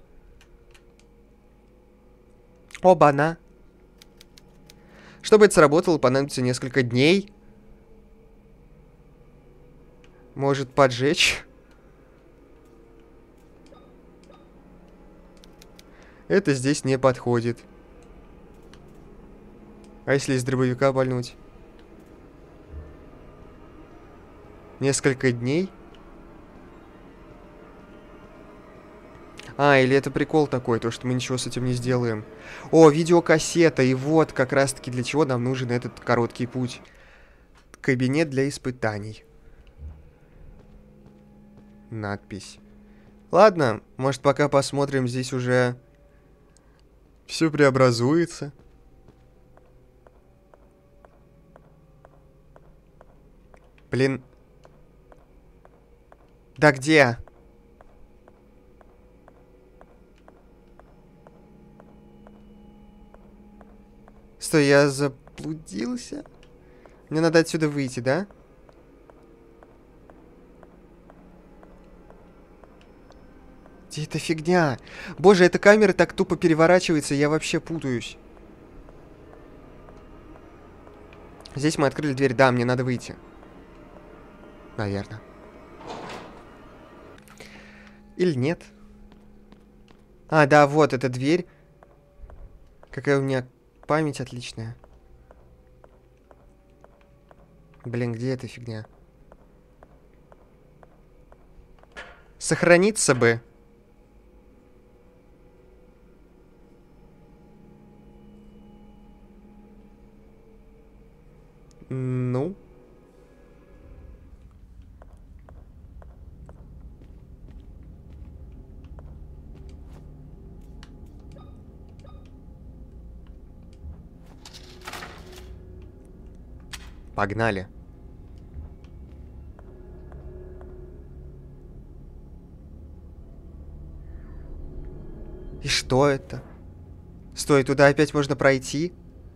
Оба-на. Чтобы это сработало, понадобится несколько дней. Может, поджечь? Это здесь не подходит. А если из дробовика пальнуть? Несколько дней? А, или это прикол такой, то, что мы ничего с этим не сделаем. О, видеокассета, и вот как раз-таки для чего нам нужен этот короткий путь. Кабинет для испытаний. Надпись. Ладно, может, пока посмотрим, здесь уже все преобразуется. Блин. Да где? Стой, я заблудился? Мне надо отсюда выйти, да? Где эта фигня? Боже, эта камера так тупо переворачивается, я вообще путаюсь. Здесь мы открыли дверь. Да, мне надо выйти. Наверное. Или нет? А, да, вот эта дверь. Какая у меня память отличная. Блин, где эта фигня? Сохраниться бы. Ну. Погнали. И что это? Стой, туда опять можно пройти?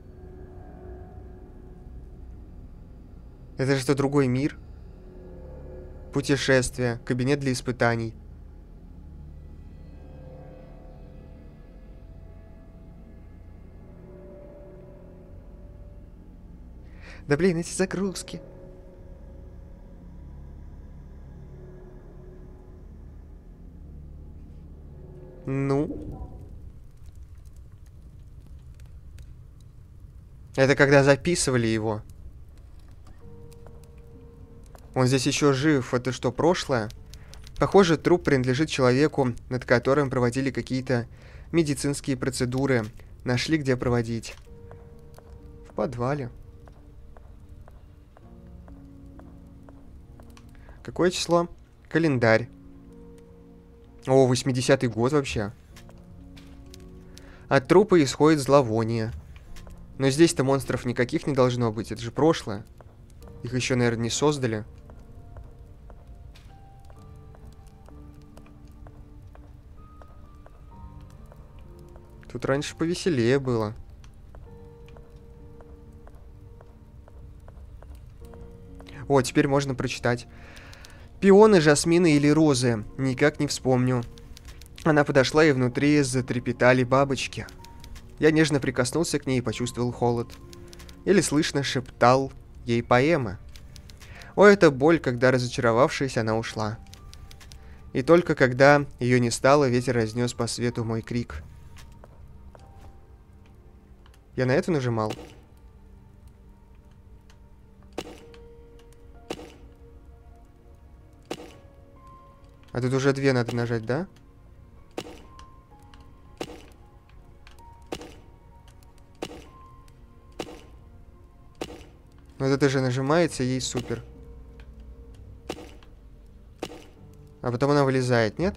Это же что, другой мир? Путешествие. Кабинет для испытаний. Да блин, эти загрузки. Ну. Это когда записывали его. Он здесь еще жив. Это что, прошлое? Похоже, труп принадлежит человеку, над которым проводили какие-то медицинские процедуры. Нашли, где проводить. В подвале. Какое число? Календарь. О, восьмидесятый год вообще. От трупа исходит зловоние. Но здесь-то монстров никаких не должно быть. Это же прошлое. Их еще, наверное, не создали. Тут раньше повеселее было. О, теперь можно прочитать. Пионы, жасмины или розы? Никак не вспомню. Она подошла, и внутри затрепетали бабочки. Я нежно прикоснулся к ней и почувствовал холод. Или слышно шептал ей поэмы. О, это боль, когда, разочаровавшись, она ушла. И только когда ее не стало, ветер разнес по свету мой крик. Я на эту нажимал? А тут уже две надо нажать, да? Вот это же нажимается, ей супер. А потом она вылезает, нет?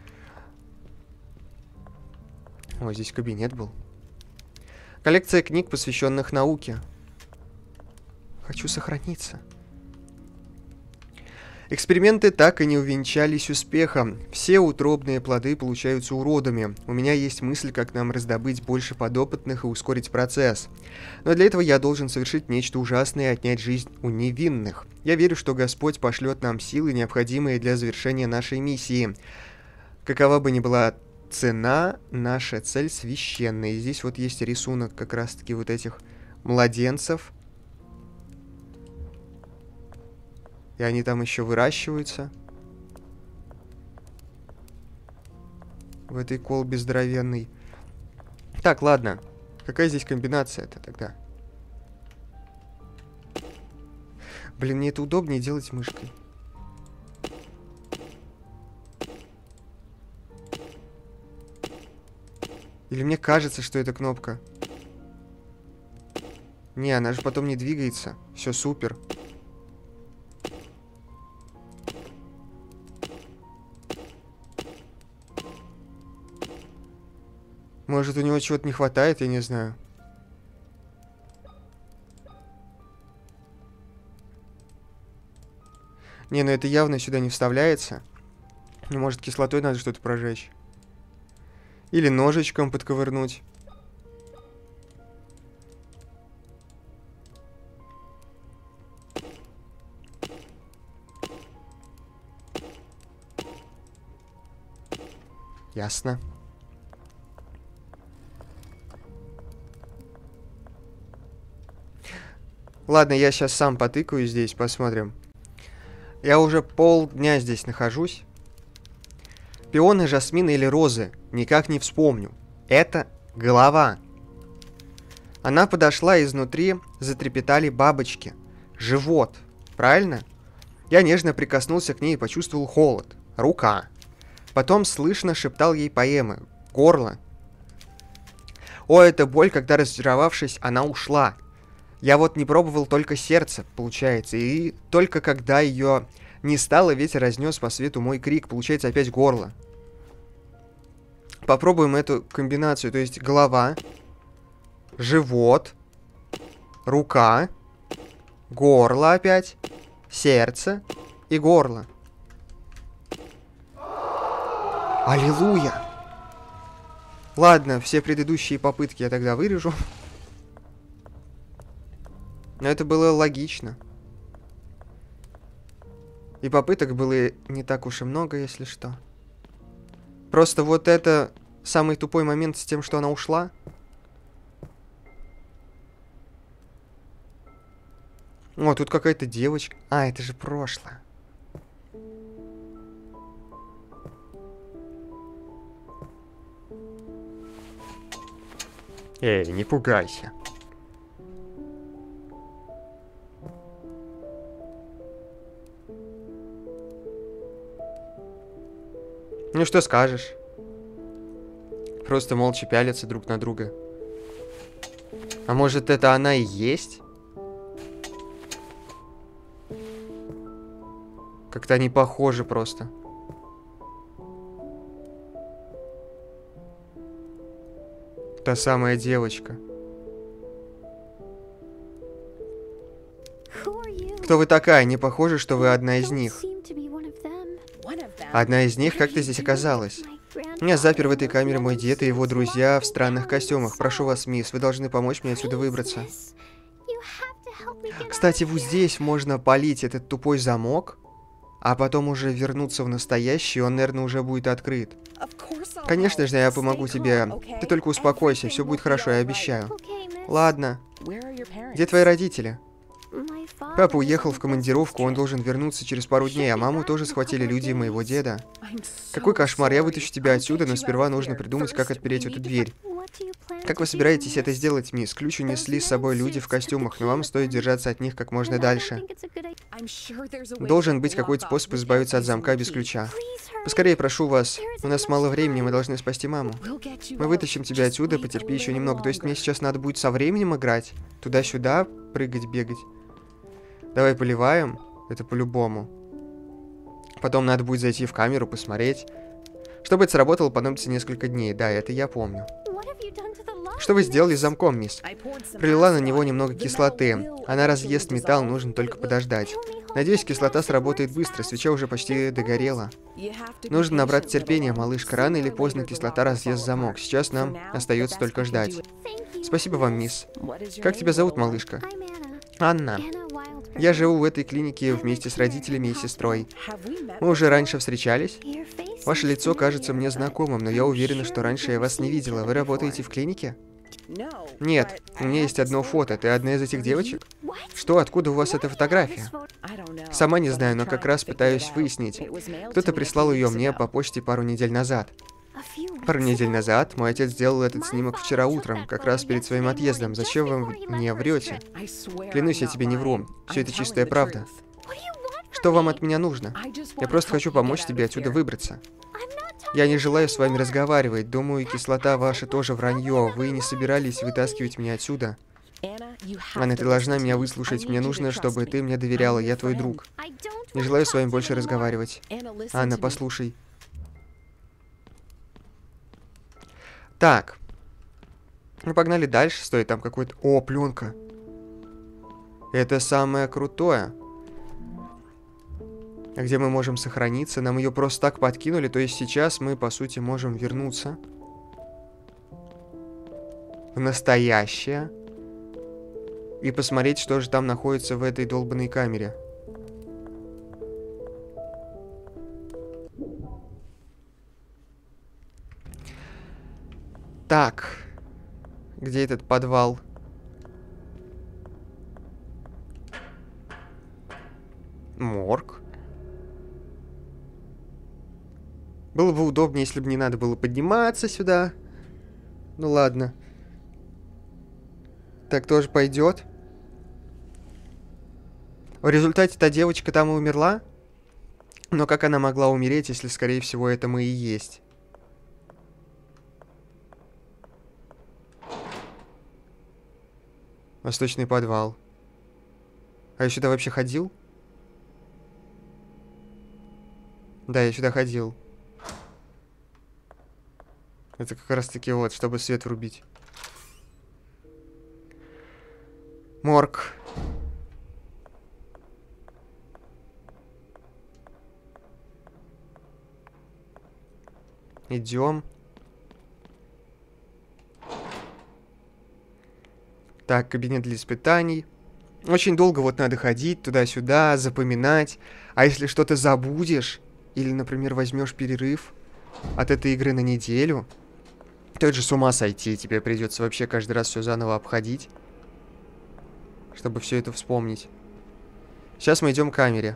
О, здесь кабинет был. Коллекция книг, посвященных науке. Хочу сохраниться. Эксперименты так и не увенчались успехом. Все утробные плоды получаются уродами. У меня есть мысль, как нам раздобыть больше подопытных и ускорить процесс. Но для этого я должен совершить нечто ужасное и отнять жизнь у невинных. Я верю, что Господь пошлет нам силы, необходимые для завершения нашей миссии. Какова бы ни была цена, наша цель священная. И здесь вот есть рисунок как раз-таки вот этих младенцев. И они там еще выращиваются. В этой колбе здоровенной. Так, ладно. Какая здесь комбинация-то тогда? Блин, мне это удобнее делать мышкой. Или мне кажется, что это кнопка? Не, она же потом не двигается. Все супер. Может, у него чего-то не хватает, я не знаю. Не, ну это явно сюда не вставляется. Ну, может, кислотой надо что-то прожечь. Или ножичком подковырнуть. Ясно. Ладно, я сейчас сам потыкаю здесь, посмотрим. Я уже полдня здесь нахожусь. Пионы, жасмины или розы? Никак не вспомню. Это голова. Она подошла, изнутри затрепетали бабочки. Живот. Правильно? Я нежно прикоснулся к ней и почувствовал холод. Рука. Потом слышно шептал ей поэмы. Горло. О, это боль, когда, разочаровавшись, она ушла. Я вот не пробовал только сердце, получается, и только когда ее не стало, ветер разнес по свету мой крик, получается опять горло. Попробуем эту комбинацию, то есть голова, живот, рука, горло опять, сердце и горло. Аллилуйя! Ладно, все предыдущие попытки я тогда вырежу. Но это было логично. И попыток было не так уж и много, если что. Просто вот это самый тупой момент с тем, что она ушла. О, тут какая-то девочка. А, это же прошлое. Эй, не пугайся. Ну что скажешь? Просто молча пялятся друг на друга. А может, это она и есть? Как-то они похожи просто. Та самая девочка. Кто вы такая? Не похоже, что вы одна из них. Одна из них? Как ты здесь оказалась? Меня запер в этой камере мой дед и его друзья в странных костюмах. Прошу вас, мисс, вы должны помочь мне отсюда выбраться. Кстати, вот здесь можно полить этот тупой замок, а потом уже вернуться в настоящий, он, наверное, уже будет открыт. Конечно же, я помогу тебе. Ты только успокойся, все будет хорошо, я обещаю. Ладно. Где твои родители? Папа уехал в командировку, он должен вернуться через пару дней, а маму тоже схватили люди моего деда. Какой кошмар, я вытащу тебя отсюда, но сперва нужно придумать, как отпереть эту дверь. Как вы собираетесь это сделать, мисс? Ключ унесли с собой люди в костюмах, но вам стоит держаться от них как можно дальше. Должен быть какой-то способ избавиться от замка без ключа. Поскорее, прошу вас. У нас мало времени, мы должны спасти маму. Мы вытащим тебя отсюда, потерпи еще немного. То есть мне сейчас надо будет со временем играть? Туда-сюда, прыгать, бегать. Давай поливаем. Это по-любому. Потом надо будет зайти в камеру, посмотреть. Чтобы это сработало, понадобится несколько дней. Да, это я помню. Что вы сделали с замком, мисс? Пролила на него немного кислоты. Она разъест металл, нужно только подождать. Надеюсь, кислота сработает быстро, свеча уже почти догорела. Нужно набрать терпение, малышка. Рано или поздно кислота разъест замок. Сейчас нам остается только ждать. Спасибо вам, мисс. Как тебя зовут, малышка? Анна. Я живу в этой клинике вместе с родителями и сестрой. Мы уже раньше встречались? Ваше лицо кажется мне знакомым, но я уверена, что раньше я вас не видела. Вы работаете в клинике? Нет, у меня есть одно фото. Ты одна из этих девочек? Что, откуда у вас эта фотография? Сама не знаю, но как раз пытаюсь выяснить. Кто-то прислал ее мне по почте пару недель назад. Пару недель назад мой отец сделал этот снимок вчера утром, как раз перед своим отъездом. Зачем вы мне врете? Клянусь, я тебе не вру. Все это чистая правда. Что вам от меня нужно? Я просто хочу помочь тебе отсюда выбраться. Я не желаю с вами разговаривать. Думаю, кислота ваша тоже вранье. Вы не собирались вытаскивать меня отсюда. Анна, ты должна меня выслушать. Мне нужно, чтобы ты мне доверяла. Я твой друг. Не желаю с вами больше разговаривать. Анна, послушай. Так. Ну, погнали дальше. Стоит там какой-то... О, пленка. Это самое крутое. Где мы можем сохраниться. Нам ее просто так подкинули. То есть сейчас мы, по сути, можем вернуться в настоящее. И посмотреть, что же там находится в этой долбанной камере. Так. Где этот подвал? Морг. Было бы удобнее, если бы не надо было подниматься сюда. Ну ладно. Так тоже пойдет. В результате та девочка там и умерла. Но как она могла умереть, если, скорее всего, это мы и есть? Восточный подвал. А я сюда вообще ходил? Да, я сюда ходил. Это как раз таки вот, чтобы свет врубить. Морг. Идем. Так, кабинет для испытаний. Очень долго вот надо ходить туда-сюда, запоминать. А если что-то забудешь, или, например, возьмешь перерыв от этой игры на неделю, то это же с ума сойти. Тебе придется вообще каждый раз все заново обходить, чтобы все это вспомнить. Сейчас мы идем к камере.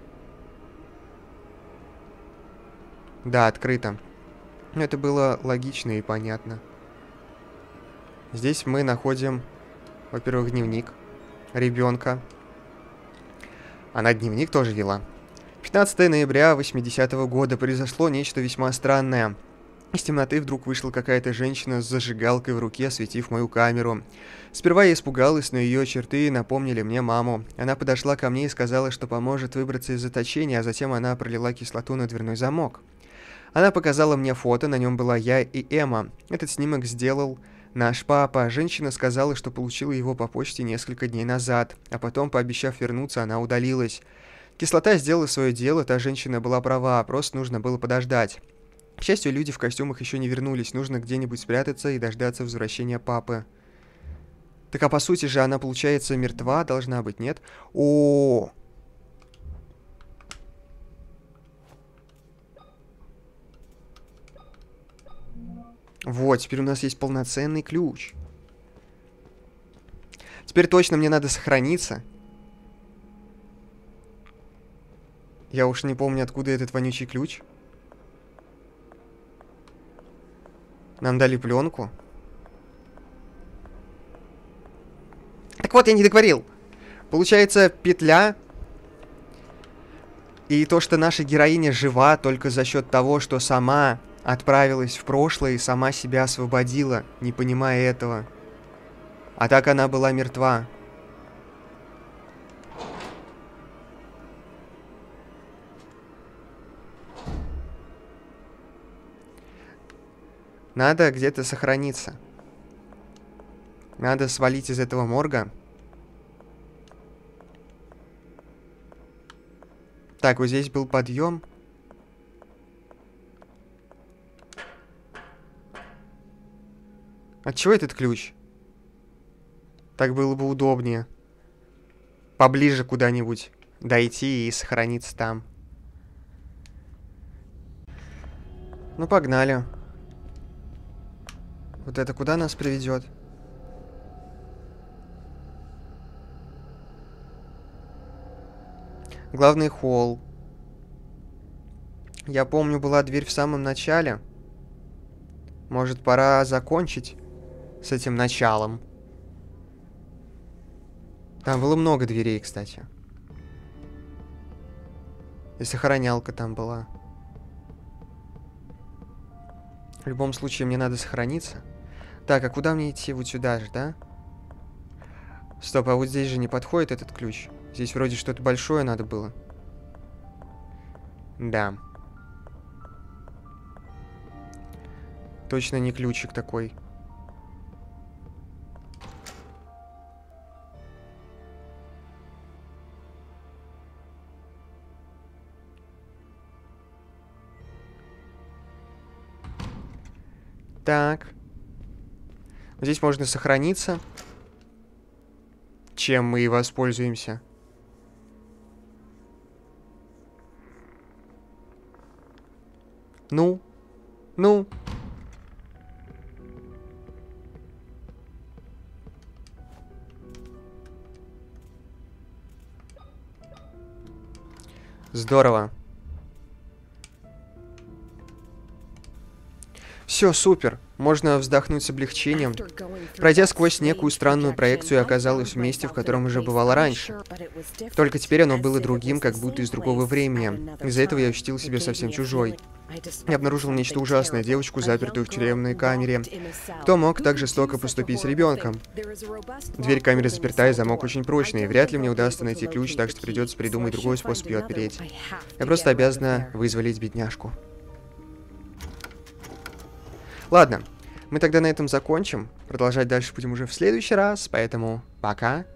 Да, открыто. Это было логично и понятно. Здесь мы находим, во-первых, дневник ребенка. Она дневник тоже вела. пятнадцатого ноября восьмидесятого года произошло нечто весьма странное. Из темноты вдруг вышла какая-то женщина с зажигалкой в руке, осветив мою камеру. Сперва я испугалась, но ее черты напомнили мне маму. Она подошла ко мне и сказала, что поможет выбраться из заточения, а затем она пролила кислоту на дверной замок. Она показала мне фото, на нем была я и Эмма. Этот снимок сделал наш папа. Женщина сказала, что получила его по почте несколько дней назад, а потом, пообещав вернуться, она удалилась. Кислота сделала свое дело, та женщина была права, просто нужно было подождать. К счастью, люди в костюмах еще не вернулись. Нужно где-нибудь спрятаться и дождаться возвращения папы. Так а по сути же она, получается, мертва должна быть, нет? О, вот, теперь у нас есть полноценный ключ. Теперь точно мне надо сохраниться. Я уж не помню, откуда этот вонючий ключ. Нам дали пленку. Так вот, я не договорил. Получается, петля. И то, что наша героиня жива только за счет того, что сама отправилась в прошлое и сама себя освободила, не понимая этого. А так она была мертва. Надо где-то сохраниться. Надо свалить из этого морга. Так, вот здесь был подъем. От чего этот ключ? Так было бы удобнее. Поближе куда-нибудь дойти и сохраниться там. Ну, погнали. Вот это куда нас приведет? Главный холл. Я помню, была дверь в самом начале. Может, пора закончить с этим началом? Там было много дверей, кстати. И сохранялка там была. В любом случае, мне надо сохраниться. Так, а куда мне идти? Вот сюда же, да? Стоп, а вот здесь же не подходит этот ключ. Здесь вроде что-то большое надо было. Да. Точно не ключик такой. Так. Здесь можно сохраниться. Чем мы и воспользуемся. Ну? Ну? Здорово. Все, супер. Можно вздохнуть с облегчением. Пройдя сквозь некую странную проекцию, я оказалась в месте, в котором уже бывала раньше. Только теперь оно было другим, как будто из другого времени. Из-за этого я ощутил себя совсем чужой. Я обнаружил нечто ужасное, девочку, запертую в тюремной камере. Кто мог так жестоко поступить с ребенком? Дверь камеры заперта, и замок очень прочный. Вряд ли мне удастся найти ключ, так что придется придумать другой способ ее отпереть. Я просто обязана вызволить бедняжку. Ладно, мы тогда на этом закончим. Продолжать дальше будем уже в следующий раз, поэтому пока.